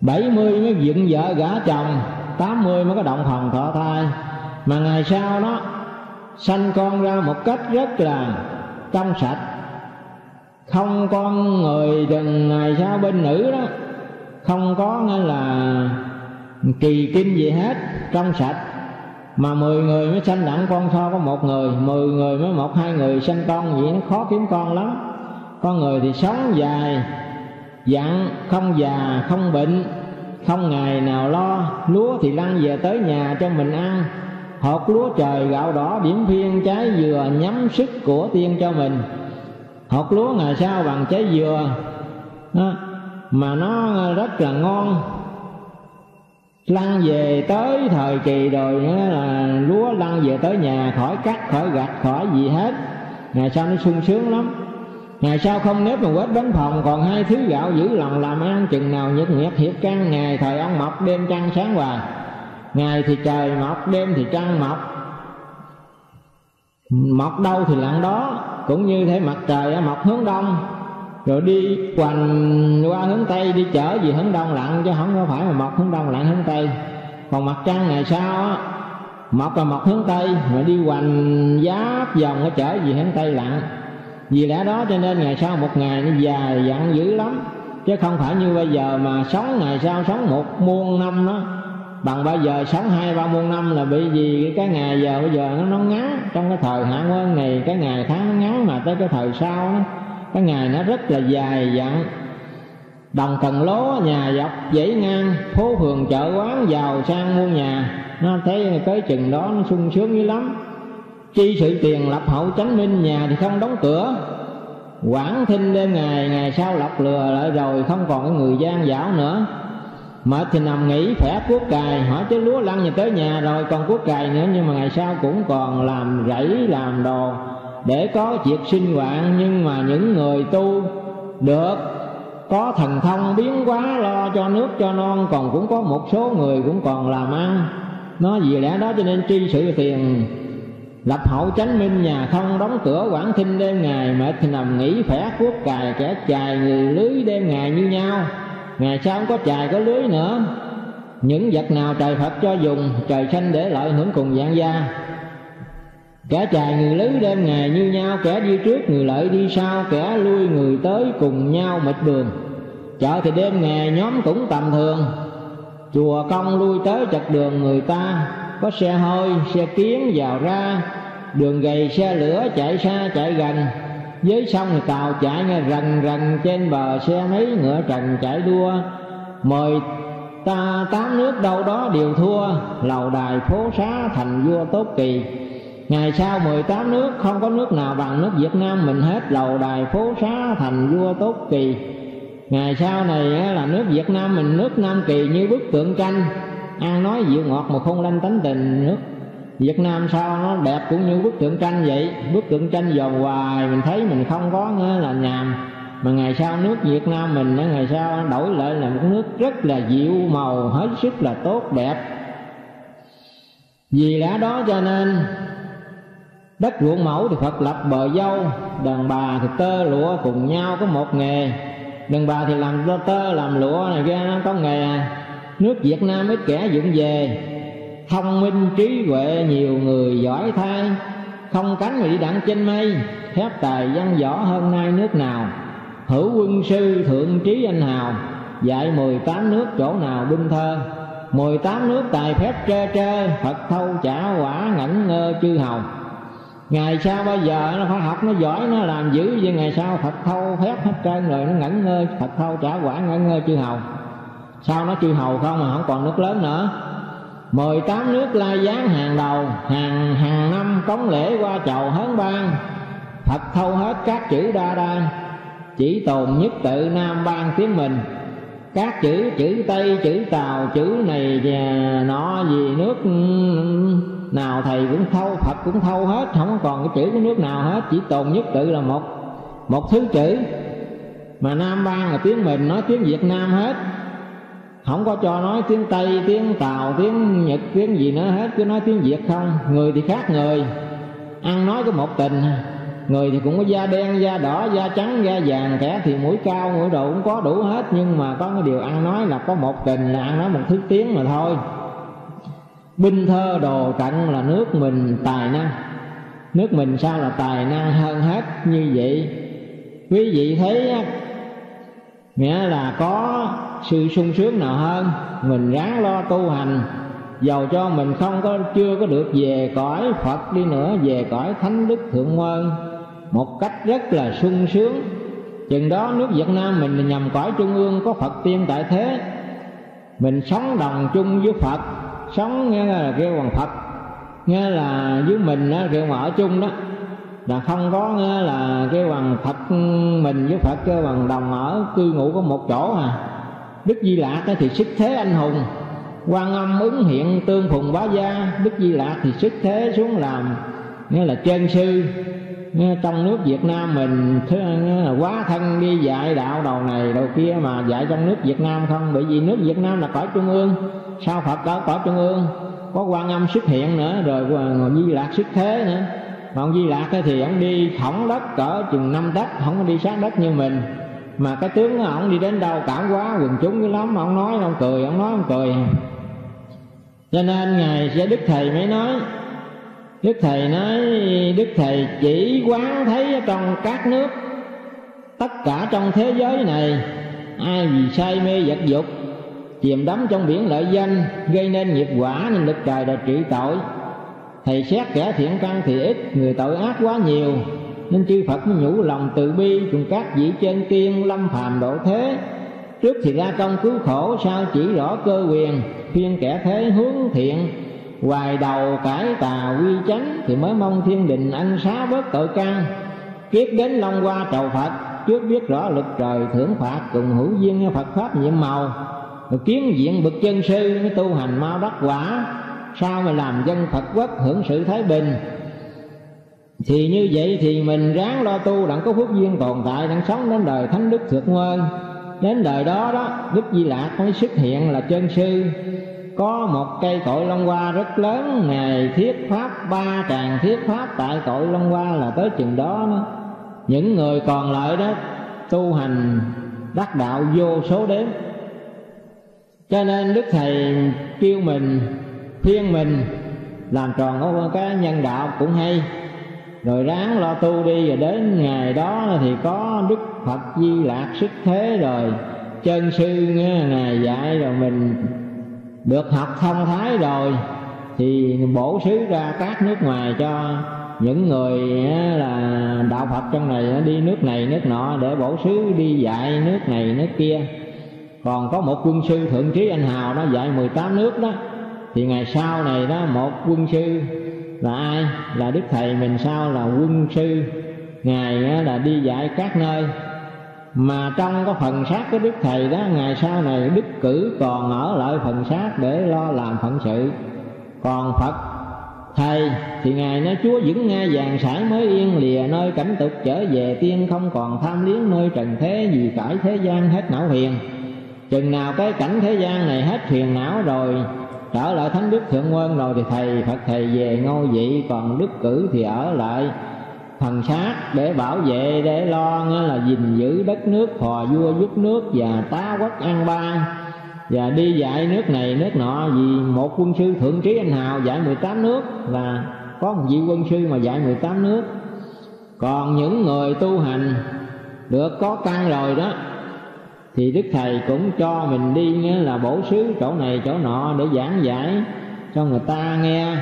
70 mới dựng vợ gả chồng, 80 mới có động phòng thọ thai. Mà ngày sau đó sanh con ra một cách rất là trong sạch, không con người đừng ngày sau bên nữ đó không có là kỳ kinh gì hết, trong sạch. Mà 10 người mới sanh đặng con so có một người, 10 người mới 1-2 người sanh con, vậy nó khó kiếm con lắm. Con người thì sống dài dặn, không già không bệnh, không ngày nào lo. Lúa thì lăn về tới nhà cho mình ăn, hột lúa trời gạo đỏ điểm phiên, trái dừa nhắm sức của tiên cho mình. Hột lúa ngày sau bằng trái dừa đó, mà nó rất là ngon. Lăn về tới thời kỳ rồi là lúa lăn về tới nhà, khỏi cắt khỏi gặt khỏi gì hết, ngày sau nó sung sướng lắm. Ngày sau không nếp mà quét bánh phòng, còn 2 thứ gạo giữ lòng làm ăn. Chừng nào nhật nguyệt hiệp căn, ngày thời ông mọc đêm trăng sáng hoài. Ngày thì trời mọc, đêm thì trăng mọc, mọc đâu thì lặn đó. Cũng như thế mặt trời mọc hướng đông, rồi đi hoành qua hướng tây, đi chở gì hướng đông lặn, chứ không có phải mà mọc hướng đông lặn hướng tây. Còn mặt trăng ngày sau mọc là mọc hướng tây, mà đi hoành giáp vòng nó chở gì hướng tây lặn. Vì lẽ đó cho nên ngày sau một ngày nó dài dặn dữ lắm, chứ không phải như bây giờ mà sống ngày sau sống 1 muôn năm đó, bằng bây giờ sống 2-3 muôn năm là bị gì cái ngày giờ bây giờ nó ngắn. Trong cái thời hạ nguyên này cái ngày tháng nó ngắn, mà tới cái thời sau đó, cái ngày nó rất là dài dặn. Đồng cần lố nhà dọc dãy ngang, phố phường chợ quán giàu sang muôn nhà. Nó thấy tới chừng đó nó sung sướng dữ lắm. Chi sự tiền lập hậu chánh minh, nhà thì không đóng cửa, quảng thinh đêm ngày. Ngày sau lọc lừa lại rồi, không còn cái người gian dảo nữa. Mệt thì nằm nghỉ khỏe cuốc cày, hỏi chứ lúa lăn về tới nhà rồi còn cuốc cày nữa. Nhưng mà ngày sau cũng còn làm rẫy làm đồ để có việc sinh hoạt. Nhưng mà những người tu được có thần thông biến hóa lo cho nước cho non, còn cũng có một số người cũng còn làm ăn. Nó vì lẽ đó cho nên tri sự tiền lập hậu chánh minh, nhà không đóng cửa, quảng thinh đêm ngày. Mệt thì nằm nghỉ khỏe cuốc cày, kẻ chài người lưới đêm ngày như nhau. Ngày sau không có chài có lưới nữa. Những vật nào trời Phật cho dùng, trời xanh để lợi hưởng cùng vạn gia. Kẻ chài người lưới đêm ngày như nhau, kẻ đi trước người lợi đi sau, kẻ lui người tới cùng nhau mịt đường. Chợ thì đêm ngày nhóm cũng tầm thường, chùa công lui tới chật đường người ta. Có xe hơi, xe kiến vào ra, đường gầy xe lửa chạy xa chạy gần. Với sông thì tàu chạy nghe rần rần, trên bờ xe mấy ngựa trần chạy đua. Mời ta 8 nước đâu đó đều thua, lầu đài phố xá thành vua tốt kỳ. Ngày sau 18 nước không có nước nào bằng nước Việt Nam mình hết, lầu đài phố xá thành vua tốt kỳ. Ngày sau này là nước Việt Nam mình, nước Nam Kỳ như bức tượng tranh, ăn nói dịu ngọt mà không lanh tánh tình. Nước Việt Nam sao nó đẹp cũng như bức tượng tranh vậy. Bức tượng tranh dòm hoài mình thấy mình không có là nhàm. Mà ngày sau nước Việt Nam mình ngày sau đổi lại là một nước rất là dịu màu, hết sức là tốt đẹp. Vì lẽ đó cho nên đất ruộng mẫu thì Phật lập bờ dâu, đàn bà thì tơ lụa cùng nhau có một nghề. Đàn bà thì làm tơ làm lụa này kia nó có nghề. Nước Việt Nam ít kẻ dụng về, thông minh trí huệ nhiều người giỏi thay. Không cánh mà đi đặng trên mây, phép tài văn võ hơn nay nước nào. Hữu quân sư thượng trí anh hào, dạy 18 nước chỗ nào binh thơ. 18 nước tài phép trơ trơ, Phật thâu trả quả ngẩn ngơ chư hầu. Ngày sau bây giờ nó phải học nó giỏi nó làm dữ, vậy ngày sau Phật thâu phép hết trơn rồi nó ngẩn ngơ, Phật thâu trả quả ngẩn ngơ chư hầu. Sao nó chư hầu không mà không còn nước lớn nữa. 18 nước lai giáng hàng đầu, hàng năm cống lễ qua chầu hớn ban. Phật thâu hết các chữ đa đa, chỉ tồn nhất tự Nam ban tiếng mình. Các chữ Tây, chữ Tàu, chữ này nọ gì nước nào thầy cũng thâu, Phật cũng thâu hết, không còn cái chữ của nước nào hết. Chỉ tồn nhất tự là một thứ chữ. Mà Nam ban là tiếng mình, nói tiếng Việt Nam hết, không có cho nói tiếng Tây, tiếng Tàu, tiếng Nhật, tiếng gì nữa hết, cứ nói tiếng Việt không. Người thì khác người, ăn nói có một tình, Người thì cũng có da đen, da đỏ, da trắng, da vàng, kẻ thì mũi cao, mũi đồ cũng có đủ hết. Nhưng mà có cái điều ăn nói là có một tình, là ăn nói một thứ tiếng mà thôi. Binh thơ đồ trận là nước mình tài năng. Nước mình sao là tài năng hơn hết như vậy. Quý vị thấy nghĩa là có sự sung sướng nào hơn. Mình ráng lo tu hành, dầu cho mình chưa có được về cõi Phật đi nữa, về cõi Thánh Đức Thượng Nguồn một cách rất là sung sướng. Chừng đó nước Việt Nam mình nhằm cõi trung ương có Phật tiên tại thế. Mình sống đồng chung với Phật, sống nghe là kêu bằng Phật, nghe là với mình đó, kêu mà ở chung đó, là không có nghe là kêu bằng Phật mình với Phật kêu bằng đồng ở cư ngụ có một chỗ à. Đức Di Lặc thì sức thế anh hùng, Quan Âm ứng hiện tương phùng bá gia. Đức Di Lặc thì sức thế xuống làm nghĩa là chân sư. Trong nước Việt Nam mình là quá thân đi dạy đạo đầu này đầu kia, mà dạy trong nước Việt Nam không, bởi vì nước Việt Nam là cõi trung ương. Sao Phật ở cõi trung ương, có Quan Âm xuất hiện nữa, rồi Di Lặc xuất thế nữa. Mà ông Di Lặc thì ông đi thõng đất cỡ chừng 5 tấc, không có đi sát đất như mình. Mà cái tướng của ông đi đến đâu cảm quá quần chúng dữ lắm, mà ông nói ông cười, ông nói ông cười. Cho nên Ngài sẽ Đức Thầy mới nói, Đức Thầy nói, Đức Thầy chỉ quán thấy trong các nước, tất cả trong thế giới này, ai vì say mê vật dục, chìm đắm trong biển lợi danh, gây nên nghiệp quả nên lực trời đã trị tội. Thầy xét kẻ thiện căn thì ít, người tội ác quá nhiều, nên chư Phật mới nhủ lòng từ bi cùng các vị chân tiên lâm phàm độ thế. Trước thì ra công cứu khổ, sau chỉ rõ cơ quyền, khuyên kẻ thế hướng thiện, hoài đầu cải tà quy chánh, thì mới mong thiên đình ân xá bớt tội căn. Kiếp đến Long Hoa trầu Phật, trước biết rõ lực trời thưởng phạt, cùng hữu duyên Phật pháp nhiệm màu. Rồi kiến diện bậc chân sư mới tu hành mau đắc quả, sao mà làm dân Phật quốc hưởng sự thái bình. Thì như vậy thì mình ráng lo tu đặng có phước duyên tồn tại, đặng sống đến đời Thánh Đức Thượng Nguồn. Đến đời đó đó, Đức Di Lặc mới xuất hiện là chân sư. Có một cây cội Long Hoa rất lớn, Ngài thiết pháp 3 tràng thiết pháp tại cội Long Hoa là tới chừng đó đó. Những người còn lại đó tu hành đắc đạo vô số đếm. Cho nên Đức Thầy kêu mình, khuyên mình làm tròn cái nhân đạo cũng hay, rồi ráng lo tu đi. Rồi đến ngày đó thì có Đức Phật Di Lặc xuất thế, rồi chân sư Ngài dạy, rồi mình được học thông thái rồi thì bổ xứ ra các nước ngoài cho những người là đạo Phật trong này đi nước này nước nọ để bổ xứ đi dạy nước này nước kia. Còn có một quân sư Thượng Trí Anh Hào đó dạy 18 nước đó, thì ngày sau này đó một quân sư là ai? Là Đức Thầy mình sau là quân sư. Ngài là đi dạy các nơi. Mà trong cái phần xác của Đức Thầy đó, ngày sau này Đức Cử còn ở lại phần xác để lo làm phận sự. Còn Phật Thầy thì Ngài nói Chúa vững ngai vàng sải mới yên, lìa nơi cảnh tục trở về tiên, không còn tham liếng nơi trần thế, vì cải thế gian hết não phiền. Chừng nào cái cảnh thế gian này hết phiền não rồi, trở lại Thánh Đức Thượng Nguồn rồi, thì Phật Thầy về ngôi vị. Còn Đức Cử thì ở lại phần xác để bảo vệ, để lo là gìn giữ đất nước, phò vua giúp nước và tá quốc an bang, và đi dạy nước này nước nọ. Vì một quân sư Thượng Trí Anh Hào dạy 18 nước, là có một vị quân sư mà dạy 18 nước. Còn những người tu hành được có căn rồi đó, thì Đức Thầy cũng cho mình đi nghĩa là bổ xứ chỗ này chỗ nọ để giảng giải cho người ta nghe.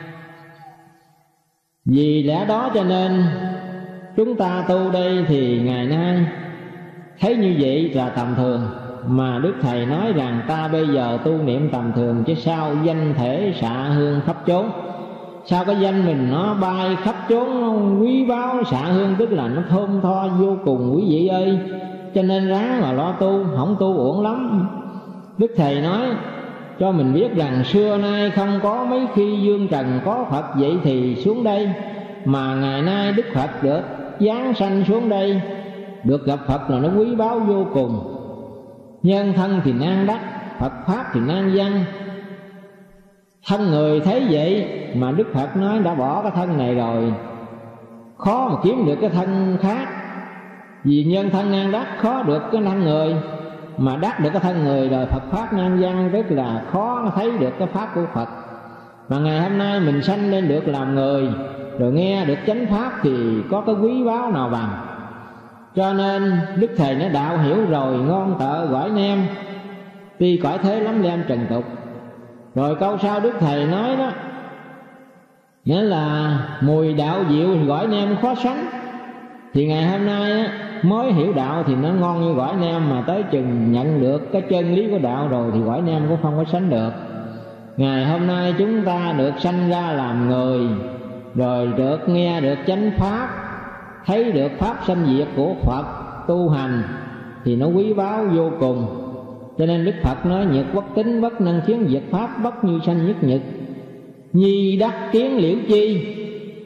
Vì lẽ đó cho nên chúng ta tu đây thì ngày nay thấy như vậy là tầm thường. Mà Đức Thầy nói rằng ta bây giờ tu niệm tầm thường, chứ sao danh thể xạ hương khắp chốn. Sao cái danh mình nó bay khắp chốn, nó quý báu xạ hương, tức là nó thơm tho vô cùng quý vị ơi. Cho nên ráng mà lo tu, không tu uổng lắm. Đức Thầy nói cho mình biết rằng xưa nay không có mấy khi dương trần có Phật vậy thì xuống đây, mà ngày nay Đức Phật được giáng sanh xuống đây, được gặp Phật là nó quý báu vô cùng. Nhân thân thì nan đắc, Phật pháp thì nan văn. Thân người thấy vậy mà Đức Phật nói đã bỏ cái thân này rồi, khó mà kiếm được cái thân khác. Vì nhân thân ngang đắc khó được cái thân người, mà đắc được cái thân người rồi Phật Pháp ngang văn, rất là khó thấy được cái Pháp của Phật. Mà ngày hôm nay mình sanh lên được làm người, rồi nghe được chánh Pháp thì có cái quý báu nào bằng. Cho nên Đức Thầy nói đạo hiểu rồi ngon tợ gỏi nem, tuy cõi thế lắm lem trần tục. Rồi câu sau Đức Thầy nói đó, nghĩa là mùi đạo diệu thì gỏi nem khó sánh. Thì ngày hôm nay á, mới hiểu đạo thì nó ngon như gỏi nem, mà tới chừng nhận được cái chân lý của đạo rồi thì gỏi nem cũng không có sánh được. Ngày hôm nay chúng ta được sanh ra làm người, rồi được nghe được chánh Pháp, thấy được Pháp sanh diệt của Phật tu hành thì nó quý báu vô cùng. Cho nên Đức Phật nói nhật bất tính bất năng khiến diệt Pháp, bất như sanh nhất nhật nhi đắc kiến liễu chi.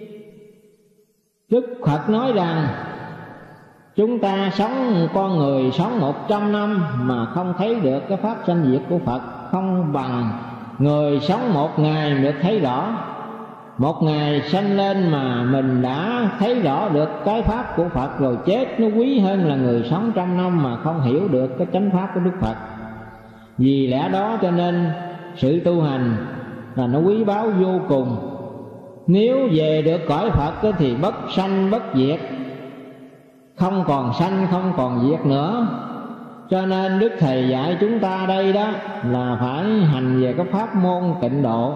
Đức Phật nói rằng chúng ta sống, con người sống 100 năm mà không thấy được cái Pháp sanh diệt của Phật, không bằng người sống một ngày được thấy rõ. Một ngày sanh lên mà mình đã thấy rõ được cái Pháp của Phật rồi chết nó quý hơn là người sống 100 năm mà không hiểu được cái chánh Pháp của Đức Phật. Vì lẽ đó cho nên sự tu hành là nó quý báu vô cùng. Nếu về được cõi Phật thì bất sanh bất diệt, không còn sanh không còn diệt nữa. Cho nên Đức Thầy dạy chúng ta đây đó là phải hành về cái pháp môn tịnh độ.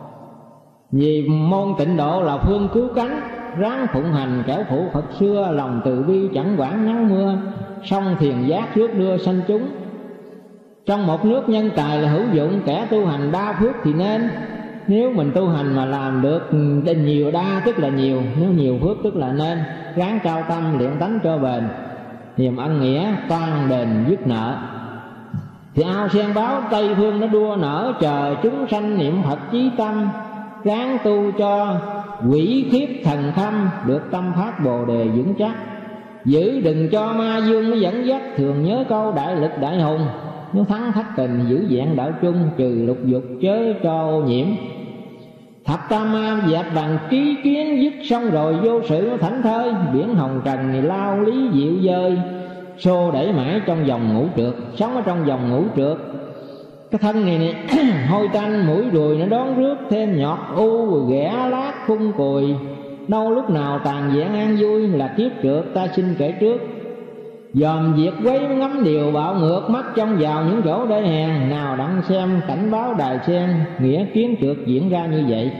Vì môn tịnh độ là phương cứu cánh, ráng phụng hành kẻo phụ Phật xưa, lòng từ bi chẳng quản nắng mưa, song thiền giác rước đưa sanh chúng. Trong một nước nhân tài là hữu dụng, kẻ tu hành đa phước thì nên. Nếu mình tu hành mà làm được nhiều đa tức là nhiều, nếu nhiều phước tức là nên. Ráng trao tâm luyện tánh cho bền, niềm ân nghĩa toan đền dứt nợ. Thì ao sen báo Tây Phương nó đua nở, chờ chúng sanh niệm Phật chí tâm. Ráng tu cho quỷ khiếp thần khâm, được tâm phát bồ đề vững chắc. Giữ đừng cho ma dương nó dẫn dắt, thường nhớ câu đại lực đại hùng. Nếu thắng thất tình giữ vẹn đạo chung, trừ lục dục chớ cho ô nhiễm. Thập tam ma dẹp bằng trí kiến, dứt xong rồi vô sự nó thảnh thơi. Biển hồng trần này lao lý dịu dơi, xô đẩy mãi trong vòng ngũ trượt, sống ở trong vòng ngũ trượt. Cái thân này hôi tanh mũi ruồi nó đón rước, thêm nhọt u ghẻ lát khung cùi. Đâu lúc nào tàn vẹn an vui, là kiếp trượt ta xin kể trước. Dòm việc quấy ngắm điều bạo ngược, mắt trông vào những chỗ để hèn. Nào đặng xem cảnh báo đài sen, nghĩa kiến trượt diễn ra như vậy.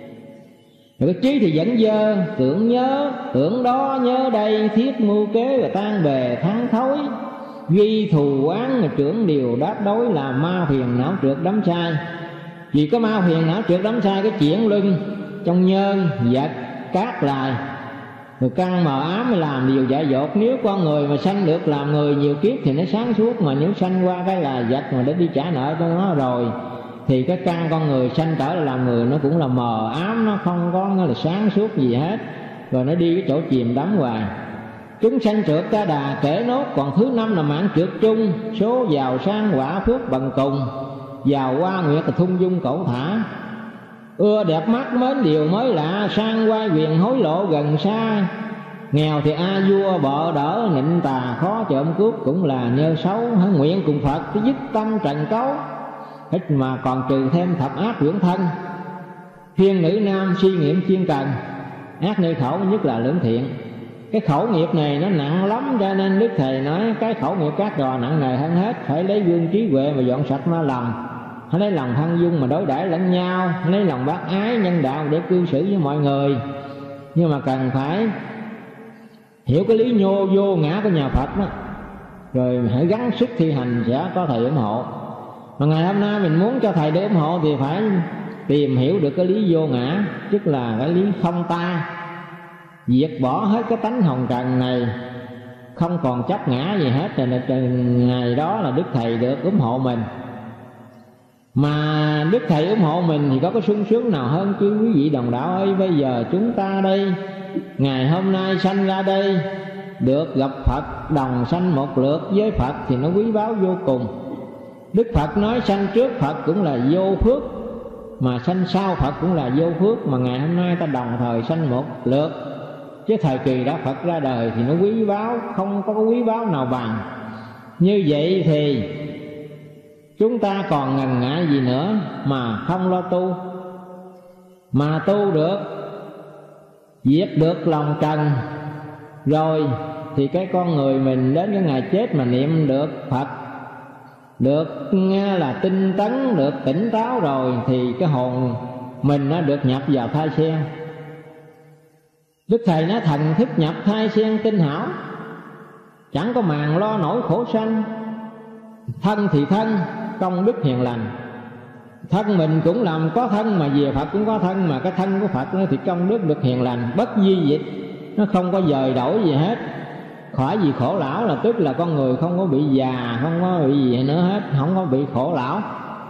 Rồi cái trí thì vẫn dơ, tưởng nhớ, tưởng đó nhớ đây, thiết mưu kế và tan bề thắng thối. Duy thù oán trưởng điều đáp đối, là ma phiền não trượt đắm sai. Vì có ma phiền não trượt đắm sai, cái chuyển lưng trong nhơn vật cát lại, rồi căng mờ ám mới làm điều dại dột. Nếu con người mà sanh được làm người nhiều kiếp thì nó sáng suốt, mà nếu sanh qua cái là vật mà để đi trả nợ cho nó rồi thì cái căn con người sanh trở lại làm người nó cũng là mờ ám, nó không có nó là sáng suốt gì hết, rồi nó đi cái chỗ chìm đắm hoài. Chúng sanh trượt ta đà kể nốt, còn thứ năm là mạng trượt chung. Số giàu sang quả phước bằng cùng, giàu qua nguyệt là thung dung cẩu thả. Ưa đẹp mắt mến điều mới lạ, sang quay quyền hối lộ gần xa. Nghèo thì a vua bợ đỡ, nịnh tà khó trộm cướp cũng là nhơ xấu. Nguyện cùng Phật cái dứt tâm trần cấu, ít mà còn trừ thêm thập ác dưỡng thân. Thiên nữ nam suy nghiệm chuyên cần, ác nơi khẩu nhất là lưỡng thiện. Cái khẩu nghiệp này nó nặng lắm, cho nên Đức Thầy nói cái khẩu nghiệp các trò nặng nề hơn hết. Phải lấy gương trí huệ mà dọn sạch ma lầm, hãy lấy lòng thân dung mà đối đãi lẫn nhau, hãy lấy lòng bác ái nhân đạo để cư xử với mọi người. Nhưng mà cần phải hiểu cái lý nhô vô ngã của nhà Phật đó, rồi hãy gắng sức thi hành sẽ có Thầy ủng hộ. Mà ngày hôm nay mình muốn cho Thầy để ủng hộ thì phải tìm hiểu được cái lý vô ngã, tức là cái lý không ta, diệt bỏ hết cái tánh hồng trần này, không còn chấp ngã gì hết. Rồi ngày đó là Đức Thầy được ủng hộ mình. Mà Đức Thầy ủng hộ mình thì có cái sung sướng nào hơn chứ quý vị đồng đạo ơi. Bây giờ chúng ta đây, ngày hôm nay sanh ra đây, được gặp Phật, đồng sanh một lượt với Phật thì nó quý báu vô cùng. Đức Phật nói sanh trước Phật cũng là vô phước, mà sanh sau Phật cũng là vô phước. Mà ngày hôm nay ta đồng thời sanh một lượt chứ thời kỳ đó Phật ra đời thì nó quý báu, không có quý báu nào bằng. Như vậy thì chúng ta còn ngần ngại gì nữa mà không lo tu, mà tu được, diệt được lòng trần rồi thì cái con người mình đến cái ngày chết mà niệm được Phật, được nghe là tinh tấn, được tỉnh táo rồi thì cái hồn mình nó được nhập vào thai sen. Đức Thầy nói thần thức nhập thai sen tinh hảo, chẳng có màng lo nổi khổ sanh. Thân thì thân, công đức hiền lành. Thân mình cũng làm có thân, mà về Phật cũng có thân, mà cái thân của Phật nó thì công đức được hiền lành, bất di dịch, nó không có dời đổi gì hết. Khỏi gì khổ lão, là tức là con người không có bị già, không có bị gì nữa hết, không có bị khổ lão.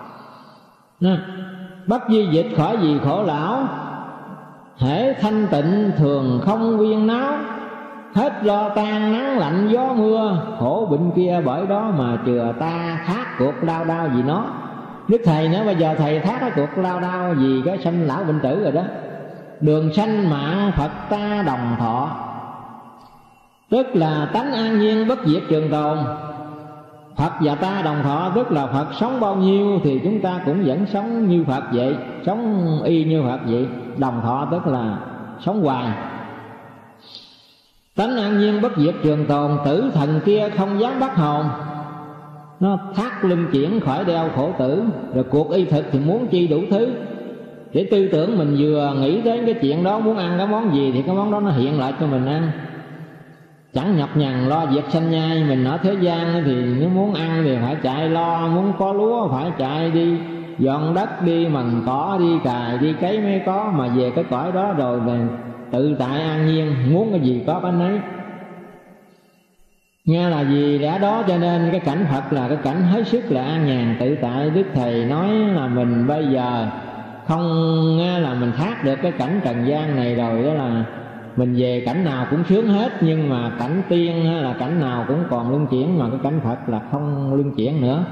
Bất di dịch, khỏi gì khổ lão. Hễ thanh tịnh thường không viên náo, hết lo tan nắng lạnh gió mưa, khổ bệnh kia bởi đó mà chừa ta, thác cuộc lao đao vì nó. Đức Thầy nữa bây giờ Thầy thác cái cuộc lao đao vì cái sanh lão bệnh tử rồi đó. Đường sanh mạng Phật ta đồng thọ, tức là tánh an nhiên bất diệt trường tồn. Phật và ta đồng thọ, tức là Phật sống bao nhiêu thì chúng ta cũng vẫn sống như Phật vậy, sống y như Phật vậy. Đồng thọ tức là sống hoài. Tánh an nhiên bất diệt trường tồn, tử thần kia không dám bắt hồn, nó thắt lưng chuyển khỏi đeo khổ tử. Rồi cuộc y thực thì muốn chi đủ thứ, để tư tưởng mình vừa nghĩ đến cái chuyện đó, muốn ăn cái món gì thì cái món đó nó hiện lại cho mình ăn. Chẳng nhọc nhằn lo việc sanh nhai. Mình ở thế gian thì nếu muốn ăn thì phải chạy lo, muốn có lúa phải chạy đi dọn đất, đi mần cỏ, đi cài, đi cấy mới có. Mà về cái cõi đó rồi là tự tại an nhiên, muốn cái gì có cái nấy. Nghe là vì lẽ đó cho nên cái cảnh Phật là cái cảnh hết sức là an nhàn tự tại. Đức Thầy nói là mình bây giờ không nghe là mình thoát được cái cảnh trần gian này rồi, đó là mình về cảnh nào cũng sướng hết. Nhưng mà cảnh tiên hay là cảnh nào cũng còn luân chuyển, mà cái cảnh Phật là không luân chuyển nữa.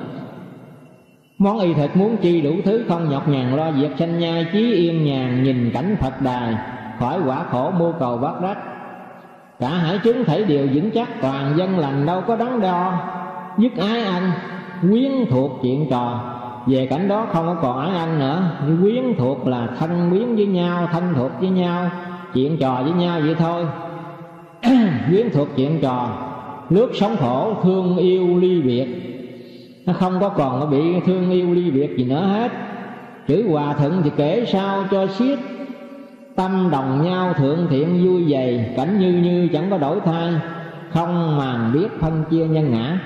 Món y thực muốn chi đủ thứ, không nhọc nhằn lo việc sanh nhai, chí yên nhàn nhìn cảnh Phật đài, khỏi quả khổ mưu cầu bát đắc. Cả hải chúng thảy đều vững chắc, toàn dân lành đâu có đắn đo, dứt ái ân quyến thuộc chuyện trò. Về cảnh đó không có còn ái ân nữa, quyến thuộc là thân quyến với nhau, thân thuộc với nhau, chuyện trò với nhau vậy thôi. Quyến thuộc chuyện trò, nước sống khổ thương yêu ly biệt, nó không có còn có bị thương yêu ly biệt gì nữa hết. Chữ hòa thuận thì kể sao cho xiết, tâm đồng nhau thượng thiện vui vầy. Cảnh như như chẳng có đổi thay, không màng biết phân chia nhân ngã.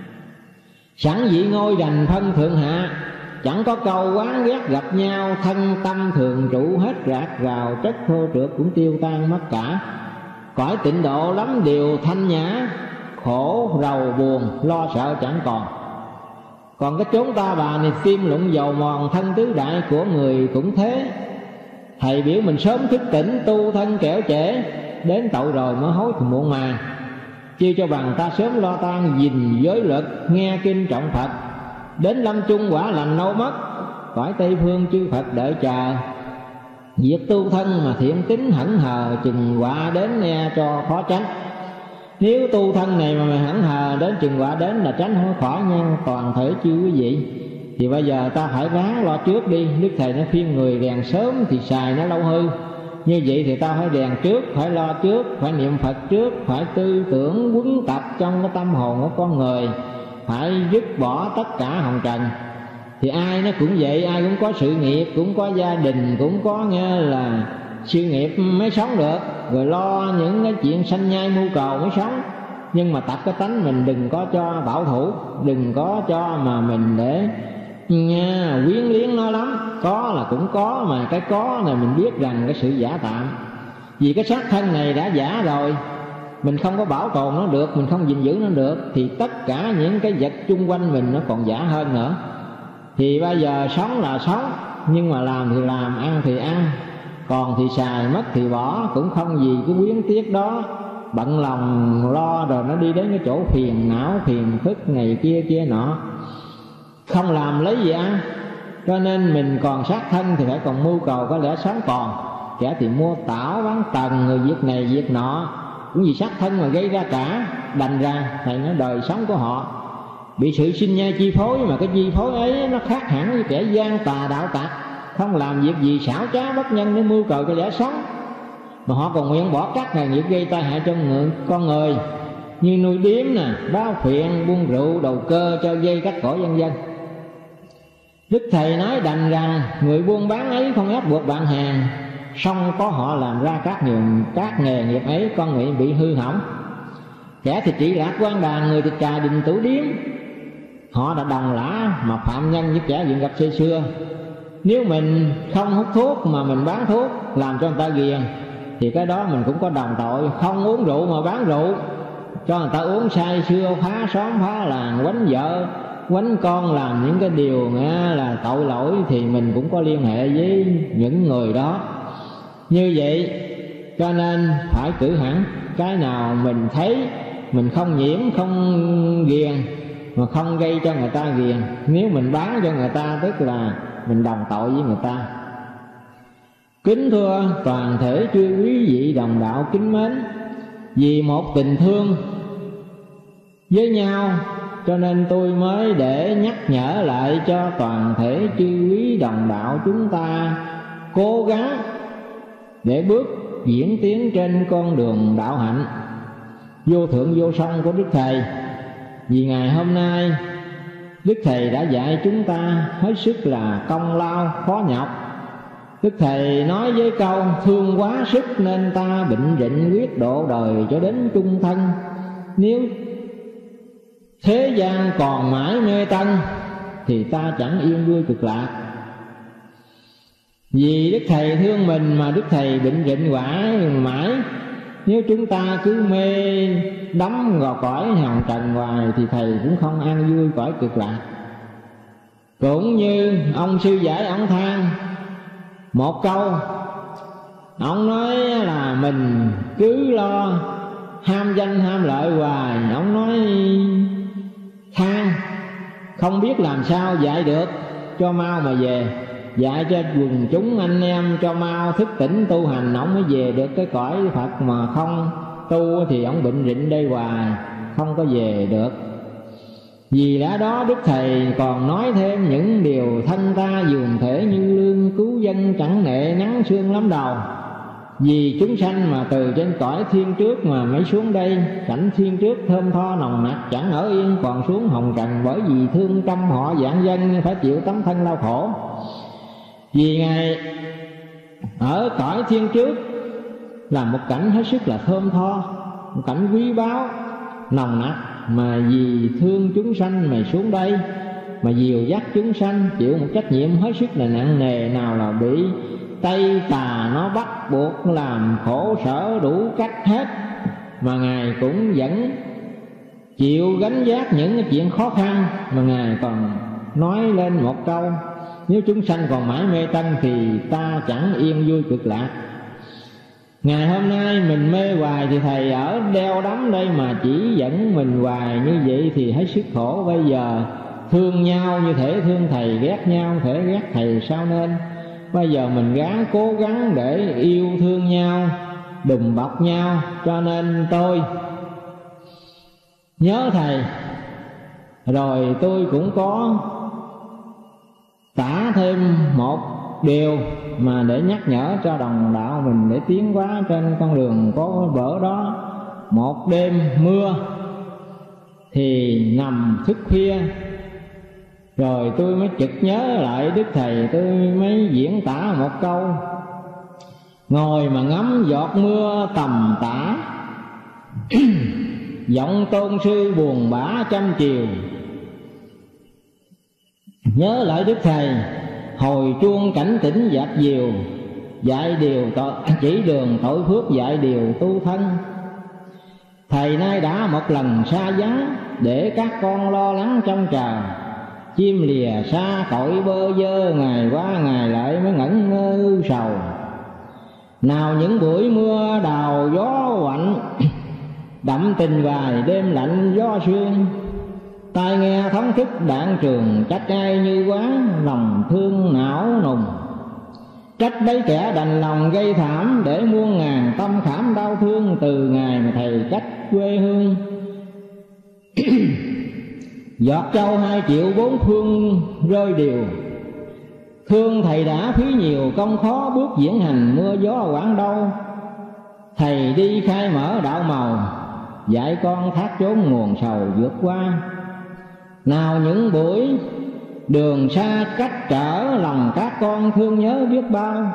Sẵn vị ngôi đành phân thượng hạ, chẳng có câu oán ghét gặp nhau. Thân tâm thường trụ hết rạc rào, chất thô trượt cũng tiêu tan mất cả. Cõi tịnh độ lắm điều thanh nhã, khổ rầu buồn lo sợ chẳng còn. Còn cái chốn ta bà này tim lụng dầu mòn, thân tứ đại của người cũng thế. Thầy biểu mình sớm thức tỉnh, tu thân kẻo trễ, đến tội rồi mới hối thì muộn mà. Chia cho bằng ta sớm lo tan, gìn giới luật, nghe kinh trọng Phật. Đến lâm chung quả lành lâu mất, cõi Tây phương chư Phật đợi chờ. Việc tu thân mà thiện tính hững hờ, chừng quả đến nghe cho khó tránh. Nếu tu thân này mà hững hờ, đến chừng quả đến là tránh không khỏi nha toàn thể chư quý vị. Thì bây giờ ta phải ráng lo trước đi. Đức Thầy nó khuyên người rèn sớm thì xài nó lâu hư. Như vậy thì ta phải rèn trước, phải lo trước, phải niệm Phật trước, phải tư tưởng quấn tập trong cái tâm hồn của con người, phải dứt bỏ tất cả hồng trần. Thì ai nó cũng vậy, ai cũng có sự nghiệp, cũng có gia đình, cũng có nghe là sự nghiệp mới sống được. Rồi lo những cái chuyện sanh nhai mưu cầu mới sống. Nhưng mà tập cái tánh mình đừng có cho bảo thủ, đừng có cho mà mình để nha quyến liếng nó lắm. Có là cũng có, mà cái có này mình biết rằng cái sự giả tạm. Vì cái xác thân này đã giả rồi, mình không có bảo tồn nó được, mình không gìn giữ nó được, thì tất cả những cái vật chung quanh mình nó còn giả hơn nữa. Thì bây giờ sống là sống, nhưng mà làm thì làm, ăn thì ăn, còn thì xài, mất thì bỏ, cũng không gì cái quyến tiếc đó. Bận lòng lo rồi nó đi đến cái chỗ phiền não, phiền phức này kia kia nọ, không làm lấy gì ăn. Cho nên mình còn xác thân thì phải còn mưu cầu có lẽ sống còn. kẻ thì mua tảo bán tần, người việc này việc nọ, cũng vì sát thân mà gây ra cả. Đành ra thầy nói đời sống của họ bị sự sinh nhai chi phối, mà cái chi phối ấy nó khác hẳn với kẻ gian tà đạo tặc, không làm việc gì xảo trá bất nhân để mưu cầu cho lẽ sống, mà họ còn nguyện bỏ các nghề nghiệp gây tai hại cho con người, như nuôi điếm nè, báo phiện, buôn rượu, đầu cơ, cho dây cắt cổ vân vân. Đức Thầy nói đành rằng người buôn bán ấy không ép buộc bạn hàng, song có họ làm ra các nghề nghiệp ấy, con người bị hư hỏng. Kẻ thì trị lạc quan đàn, người thì trà đình tủ điếm, họ đã đồng lã mà phạm nhân với kẻ dựng gặp xưa xưa. Nếu mình không hút thuốc mà mình bán thuốc làm cho người ta ghiền, thì cái đó mình cũng có đồng tội. Không uống rượu mà bán rượu cho người ta uống say sưa, phá xóm phá làng, quánh vợ quánh con, làm những cái điều là tội lỗi, thì mình cũng có liên hệ với những người đó. Như vậy cho nên phải cử hẳn cái nào mình thấy mình không nhiễm, không ghiền, mà không gây cho người ta ghiền. Nếu mình bán cho người ta tức là mình đồng tội với người ta. Kính thưa toàn thể chư quý vị đồng đạo kính mến, vì một tình thương với nhau cho nên tôi mới để nhắc nhở lại cho toàn thể chư quý đồng đạo chúng ta cố gắng để bước diễn tiến trên con đường đạo hạnh vô thượng vô song của Đức Thầy. Vì ngày hôm nay Đức Thầy đã dạy chúng ta hết sức là công lao khó nhọc. Đức Thầy nói với câu thương quá sức nên ta bệnh rịnh quyết độ đời cho đến chung thân. Nếu thế gian còn mãi mê tân thì ta chẳng yên vui cực lạc. Vì Đức Thầy thương mình mà Đức Thầy bệnh rịnh quả mãi. Nếu chúng ta cứ mê đắm vào cõi hồng trần hoài thì Thầy cũng không an vui cõi cực lạc. Cũng như ông sư giải ông than một câu, ông nói là mình cứ lo ham danh ham lợi hoài. Ông nói than không biết làm sao dạy được cho mau mà về, dạy cho quần chúng anh em cho mau thức tỉnh tu hành, ông mới về được cái cõi Phật. Mà không tu thì ông bệnh rịnh đây hoài, không có về được. Vì lẽ đó Đức Thầy còn nói thêm những điều thân ta dường thể như lương cứu dân chẳng nệ nắng sương lắm đầu. Vì chúng sanh mà từ trên cõi thiên trước mà mới xuống đây, cảnh thiên trước thơm tho nồng nặc chẳng ở yên, còn xuống hồng trần bởi vì thương tâm họ vạn dân phải chịu tấm thân đau khổ. Vì Ngài ở cõi thiên trước là một cảnh hết sức là thơm tho, một cảnh quý báu nồng nặc, mà vì thương chúng sanh mà xuống đây mà dìu dắt chúng sanh, chịu một trách nhiệm hết sức là nặng nề. Nào là bị Tây tà nó bắt buộc làm khổ sở đủ cách hết, mà Ngài cũng vẫn chịu gánh vác những cái chuyện khó khăn. Mà Ngài còn nói lên một câu, nếu chúng sanh còn mãi mê tân thì ta chẳng yên vui cực lạc. Ngày hôm nay mình mê hoài thì Thầy ở đeo đắm đây mà chỉ dẫn mình hoài như vậy thì hết sức khổ. Bây giờ thương nhau như thể thương Thầy, ghét nhau thể ghét Thầy sao nên. Bây giờ mình ráng cố gắng để yêu thương nhau, đùm bọc nhau. Cho nên tôi nhớ Thầy, rồi tôi cũng có tả thêm một điều mà để nhắc nhở cho đồng đạo mình để tiến hóa trên con đường có vỡ đó. Một đêm mưa thì nằm thức khuya, rồi tôi mới chực nhớ lại Đức Thầy, tôi mới diễn tả một câu: ngồi mà ngắm giọt mưa tầm tã, giọng tôn sư buồn bã trăm chiều. Nhớ lại Đức Thầy hồi chuông cảnh tỉnh dạt diều, dạy điều chỉ đường tội phước, dạy điều tu thân. Thầy nay đã một lần xa vắng, để các con lo lắng trông chờ. Chim lìa xa cõi bơ vơ, ngày qua ngày lại mới ngẩn ngơ ưu sầu. Nào những buổi mưa đào gió quạnh, đậm tình vài đêm lạnh gió sương. Tai nghe thống thức đạn trường, trách ai như quán, lòng thương não nùng. Trách bấy kẻ đành lòng gây thảm, để muôn ngàn tâm khảm đau thương, từ ngày mà thầy cách quê hương. Giọt trâu 2 triệu 4 phương rơi đều, thương thầy đã phí nhiều công khó, bước diễn hành mưa gió quảng đâu. Thầy đi khai mở đạo màu, dạy con thác chốn nguồn sầu vượt qua. Nào những buổi đường xa cách trở, lòng các con thương nhớ biết bao.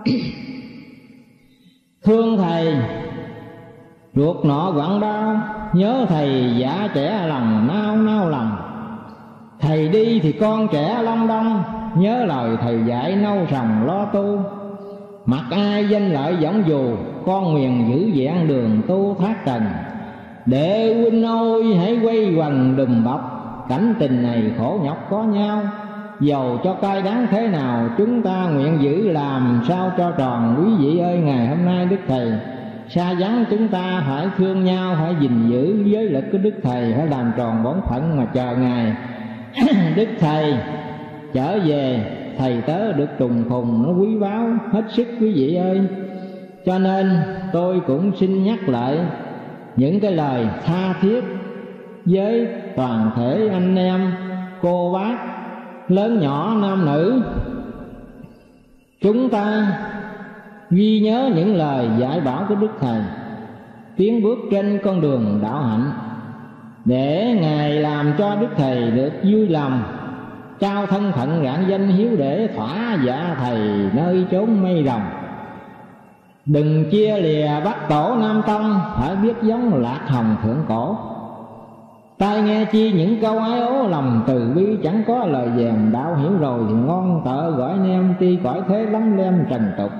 Thương thầy ruột nọ quặn đau, nhớ thầy giả trẻ lòng nao nao lòng. Thầy đi thì con trẻ long đong, nhớ lời thầy dạy nâu sòng lo tu. Mặc ai danh lợi võng dù, con nguyện giữ vẹn đường tu thác trần. Để huynh ôi hãy quay quần đùm bọc, cảnh tình này khổ nhọc có nhau. Dầu cho cay đắng thế nào, chúng ta nguyện giữ làm sao cho tròn. Quý vị ơi, ngày hôm nay Đức Thầy xa vắng, chúng ta phải thương nhau, phải gìn giữ giới lực của Đức Thầy, phải làm tròn bổn phận mà chờ ngày Đức Thầy trở về. Thầy tớ được trùng phùng nó quý báu hết sức quý vị ơi. Cho nên tôi cũng xin nhắc lại những cái lời tha thiết với toàn thể anh em, cô bác, lớn nhỏ, nam nữ. Chúng ta ghi nhớ những lời dạy bảo của Đức Thầy, tiến bước trên con đường đạo hạnh, để Ngài làm cho Đức Thầy được vui lòng, trao thân phận rạng danh hiếu để thỏa dạ Thầy nơi chốn mây rồng. Đừng chia lìa Bắc Tổ Nam Tông, phải biết giống lạc hồng thượng cổ. Tai nghe chi những câu ái ố, lòng từ bi chẳng có lời dèm. Đạo hiểu rồi thì ngon tợ gọi nem, ti cõi thế lắm lem trần tục.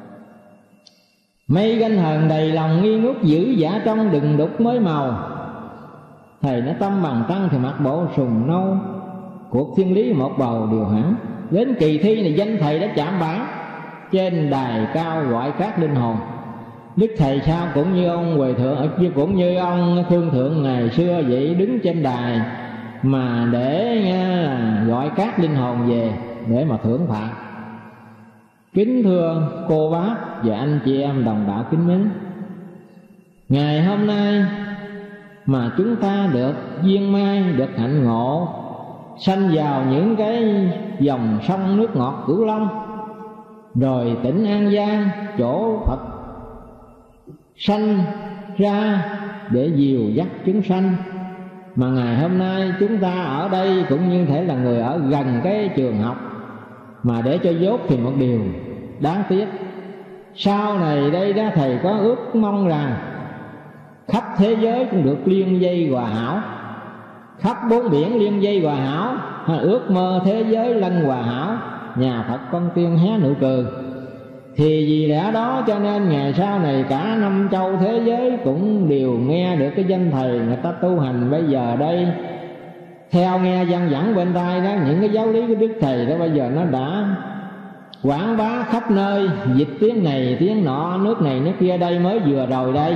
Mây ganh hờn đầy lòng nghi ngút, giữ giả trong đừng đục mới màu. Thầy nó tâm bằng tăng thì mặc bộ sùng nâu, cuộc thiên lý một bầu điều hẳn. Đến kỳ thi này danh Thầy đã chạm bảng, trên đài cao gọi các linh hồn. Đức Thầy sao cũng như ông Huệ Thượng, cũng như ông Khương Thượng ngày xưa vậy, đứng trên đài mà để là gọi các linh hồn về để mà thưởng phạt. Kính thưa cô bác và anh chị em đồng đạo kính mến, ngày hôm nay mà chúng ta được duyên may, được hạnh ngộ, sanh vào những cái dòng sông nước ngọt Cửu Long, rồi tỉnh An Giang chỗ Phật sanh ra để dìu dắt chúng sanh. Mà ngày hôm nay chúng ta ở đây cũng như thể là người ở gần cái trường học, mà để cho dốt thì một điều đáng tiếc. Sau này đây đó Thầy có ước mong rằng khắp thế giới cũng được liên dây hòa hảo, khắp bốn biển liên dây hòa hảo, ước mơ thế giới lân hòa hảo, nhà Phật con tiên hé nụ cười. Thì vì lẽ đó cho nên ngày sau này cả năm châu thế giới cũng đều nghe được cái danh Thầy, người ta tu hành bây giờ đây theo nghe văng vẳng bên tai đó, những cái giáo lý của Đức Thầy đó bây giờ nó đã quảng bá khắp nơi, dịch tiếng này tiếng nọ, nước này nước kia. Đây mới vừa rồi đây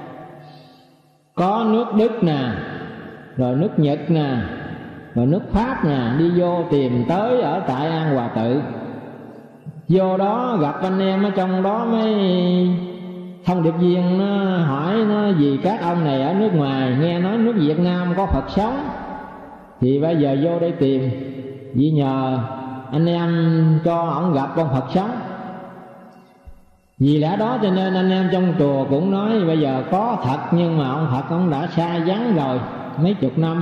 có nước Đức nè, rồi nước Nhật nè, rồi nước Pháp nè, đi vô tìm tới ở tại An Hòa Tự. Vô đó gặp anh em ở trong đó, mới thông điệp viên nó hỏi nó vì các ông này ở nước ngoài nghe nói nước Việt Nam có Phật sống, thì bây giờ vô đây tìm, vì nhờ anh em cho ông gặp con Phật sống. Vì lẽ đó cho nên anh em trong chùa cũng nói bây giờ có thật, nhưng mà ông Phật ông đã xa vắng rồi mấy chục năm.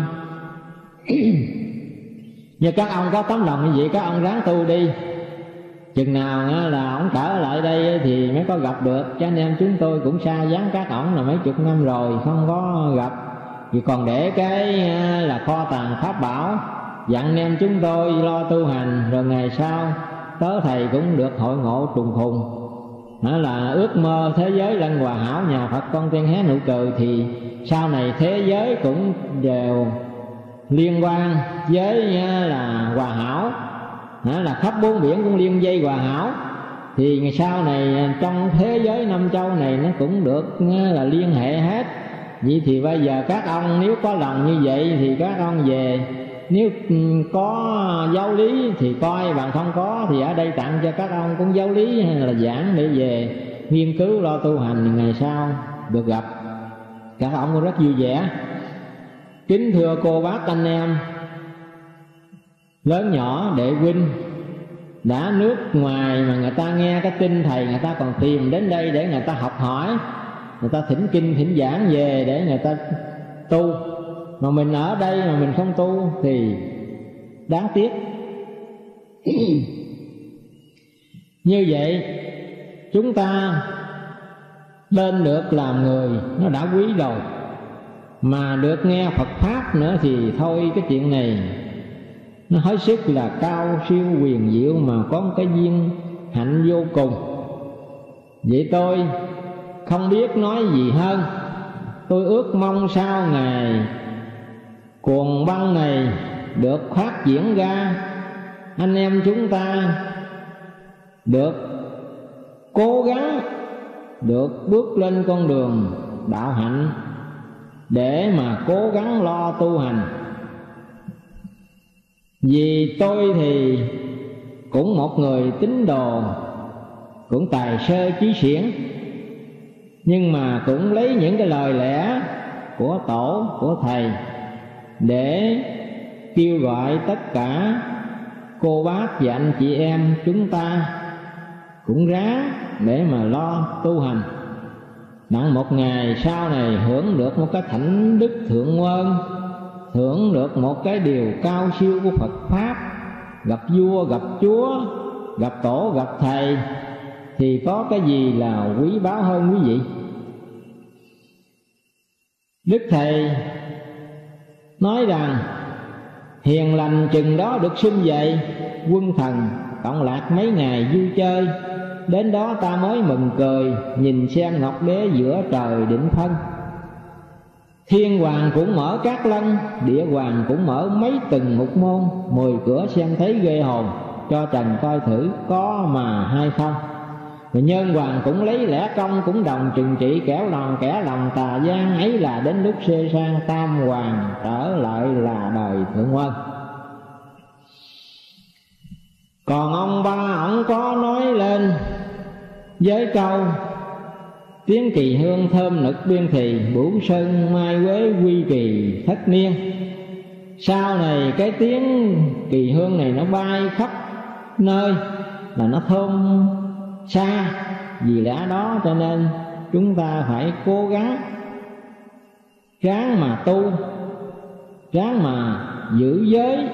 Nhưng các ông có tấm lòng như vậy, các ông ráng tu đi, chừng nào là ông trở lại đây thì mới có gặp được. Cho anh em chúng tôi cũng xa vắng các ổng là mấy chục năm rồi không có gặp, vì còn để cái là kho tàng pháp bảo, dặn anh em chúng tôi lo tu hành, rồi ngày sau tớ Thầy cũng được hội ngộ trùng phùng. Đó là ước mơ thế giới lân hòa hảo, nhà Phật con tiên hé nụ cười. Thì sau này thế giới cũng đều liên quan với là hòa hảo, là khắp bốn biển cũng liên dây hòa hảo. Thì ngày sau này trong thế giới năm châu này nó cũng được là liên hệ hết. Vậy thì bây giờ các ông nếu có lòng như vậy thì các ông về nếu có giáo lý thì coi, bạn không có thì ở đây tặng cho các ông cũng giáo lý hay là giảng để về nghiên cứu lo tu hành, ngày sau được gặp. Các ông cũng rất vui vẻ. Kính thưa cô bác anh em lớn nhỏ, đệ huynh, đã nước ngoài mà người ta nghe cái tin thầy, người ta còn tìm đến đây để người ta học hỏi, người ta thỉnh kinh thỉnh giảng về để người ta tu, mà mình ở đây mà mình không tu thì đáng tiếc. Như vậy chúng ta lên được làm người nó đã quý rồi, mà được nghe Phật Pháp nữa thì thôi, cái chuyện này nó hết sức là cao siêu huyền diệu, mà có một cái duyên hạnh vô cùng. Vậy tôi không biết nói gì hơn. Tôi ước mong sau ngày cuồng băng này được phát triển ra, anh em chúng ta được cố gắng, được bước lên con đường đạo hạnh để mà cố gắng lo tu hành. Vì tôi thì cũng một người tín đồ, cũng tài sơ trí xiển, nhưng mà cũng lấy những cái lời lẽ của tổ, của thầy để kêu gọi tất cả cô bác và anh chị em chúng ta cũng ráng để mà lo tu hành, đặng một ngày sau này hưởng được một cái thánh đức thượng nguồn, hưởng được một cái điều cao siêu của Phật Pháp, gặp vua, gặp chúa, gặp tổ, gặp thầy, thì có cái gì là quý báu hơn quý vị? Đức Thầy nói rằng hiền lành chừng đó được sum dậy, quân thần cộng lạc mấy ngày vui chơi, đến đó ta mới mừng cười, nhìn xem ngọc đế giữa trời định phân. Thiên hoàng cũng mở các lân, địa hoàng cũng mở mấy từng mục môn, 10 cửa xem thấy ghê hồn, cho trần coi thử có mà hay không. Và nhân hoàng cũng lấy lẽ công, cũng đồng trừng trị kẻ lòng tà gian, ấy là đến lúc xê sang tam hoàng trở lại là đời thượng quân. Còn ông ba ổng có nói lên với câu tiếng kỳ hương thơm nực biên thì, bửu sơn mai quế quy kỳ thất niên. Sau này cái tiếng kỳ hương này nó bay khắp nơi, là nó thơm xa. Vì lẽ đó cho nên chúng ta phải cố gắng, ráng mà tu, ráng mà giữ giới.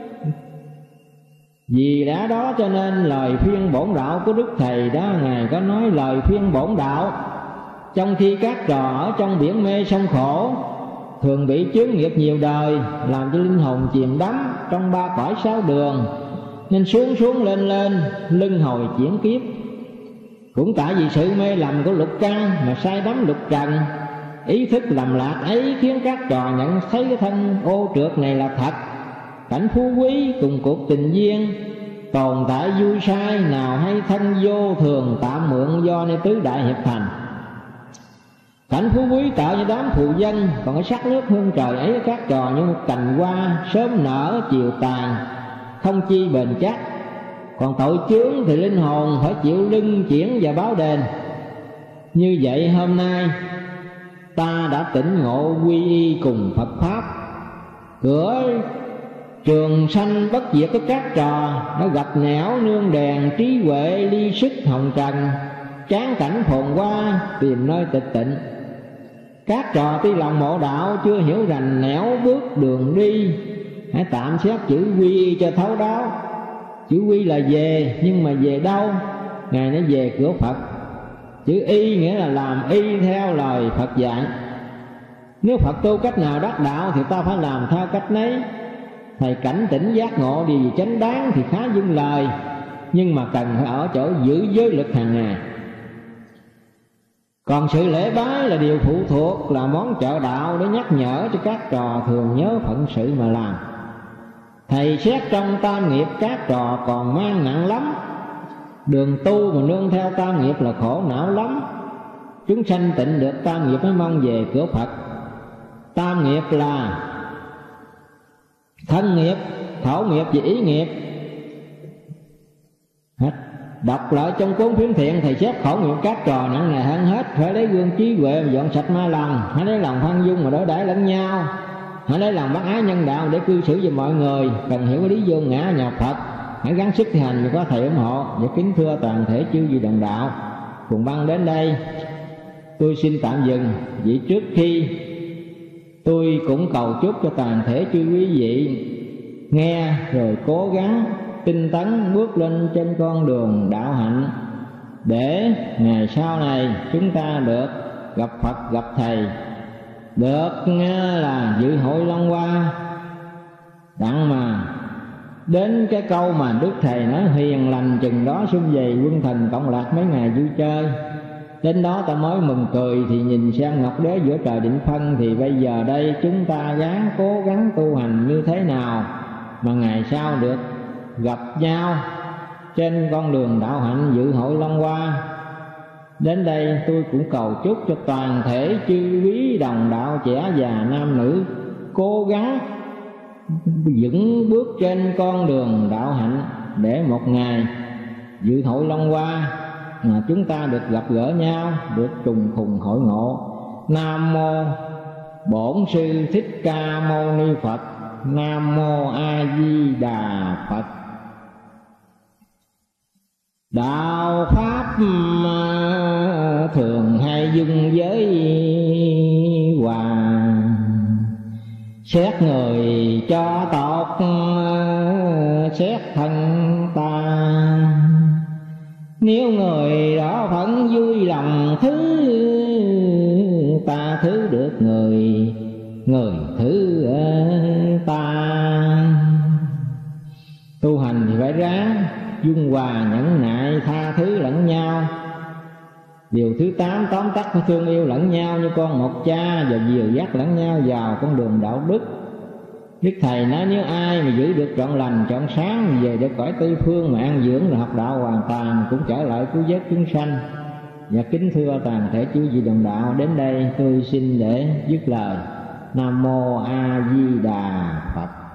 Vì lẽ đó cho nên lời khuyên bổn đạo của Đức Thầy đó, Ngài có nói lời khuyên bổn đạo: trong khi các trò ở trong biển mê sông khổ, thường bị chướng nghiệp nhiều đời, làm cho linh hồn chìm đắm trong 3 cõi 6 đường, nên xuống lên luân hồi chuyển kiếp. Cũng tại vì sự mê lầm của lục căn mà say đắm lục trần, ý thức lầm lạc ấy khiến các trò nhận thấy cái thân ô trượt này là thật. Cảnh phú quý cùng cuộc tình duyên, tồn tại vui sai, nào hay thân vô thường tạm mượn do nơi tứ đại hiệp thành. Cảnh phú quý tạo như đám phù dân, còn cái sắc nước hương trời ấy các trò như một cành hoa, sớm nở chiều tàn, không chi bền chắc. Còn tội chướng thì linh hồn phải chịu lưng chuyển và báo đền. Như vậy hôm nay ta đã tỉnh ngộ quy y cùng Phật Pháp, cửa trường sanh bất diệt của các trò đã gặp nẻo nương đèn trí huệ ly sức hồng trần, tráng cảnh phồn hoa tìm nơi tịch tịnh. Các trò tuy lòng mộ đạo chưa hiểu rành nẻo bước đường đi, hãy tạm xét chữ quy cho thấu đáo. Chữ quy là về, nhưng mà về đâu? Ngài nói về cửa Phật. Chữ y nghĩa là làm y theo lời Phật dạy. Nếu Phật tu cách nào đắc đạo thì ta phải làm theo cách nấy. Thầy cảnh tỉnh giác ngộ điều gì chánh đáng thì khá vâng lời, nhưng mà cần phải ở chỗ giữ giới luật hàng ngày. Còn sự lễ bái là điều phụ thuộc, là món trợ đạo để nhắc nhở cho các trò thường nhớ phận sự mà làm. Thầy xét trong tam nghiệp các trò còn mang nặng lắm, đường tu mà nương theo tam nghiệp là khổ não lắm. Chúng sanh tịnh được tam nghiệp mới mong về cửa Phật. Tam nghiệp là thân nghiệp, khẩu nghiệp và ý nghiệp. Hết. Đọc lại trong cuốn Phiến Thiện, thầy xét khẩu nghiệp các trò nặng nề hơn hết. Phải lấy gương trí huệ mà dọn sạch ma lòng, hãy lấy lòng khoan dung mà đối đãi lẫn nhau, hãy lấy lòng bác ái nhân đạo để cư xử với mọi người. Cần hiểu cái lý vô ngã nhà Phật, hãy gắng sức thi hành và có thầy ủng hộ. Và kính thưa toàn thể chư vị đồng đạo cùng băng đến đây, tôi xin tạm dừng. Vì trước khi tôi cũng cầu chúc cho toàn thể chư quý vị nghe rồi cố gắng tinh tấn bước lên trên con đường đạo hạnh, để ngày sau này chúng ta được gặp Phật gặp Thầy, được là dự hội Long Hoa. Đặng mà đến cái câu mà Đức Thầy nói hiền lành chừng đó sum vầy quân thần cộng lạc mấy ngày vui chơi, đến đó ta mới mừng cười. Thì nhìn xem Ngọc Đế giữa trời định phân, thì bây giờ đây chúng ta gắng cố gắng tu hành như thế nào mà ngày sau được gặp nhau trên con đường đạo hạnh dự hội Long Hoa. Đến đây tôi cũng cầu chúc cho toàn thể chư quý đồng đạo trẻ già nam nữ cố gắng vững bước trên con đường đạo hạnh, để một ngày dự hội Long Hoa mà chúng ta được gặp gỡ nhau, được trùng phùng hội ngộ. Nam mô Bổn Sư Thích Ca Mâu Ni Phật. Nam mô A Di Đà Phật. Đạo pháp thường hay dung với hòa, xét người cho tột xét thân ta. Nếu người đó phận vui lòng thứ ta, thứ được người, người thứ ta. Tu hành thì phải ráng dung hòa nhẫn nại, tha thứ lẫn nhau. Điều thứ 8 tóm tắt phải thương yêu lẫn nhau như con một cha, và dìu dắt lẫn nhau vào con đường đạo đức. Đức Thầy nói nếu ai mà giữ được trọn lành trọn sáng, về được cõi Tây Phương mà an dưỡng là học đạo hoàn toàn, cũng trở lại cứu vớt chúng sanh. Và kính thưa toàn thể chư vị đồng đạo, đến đây tôi xin để dứt lời. Nam mô A Di Đà Phật.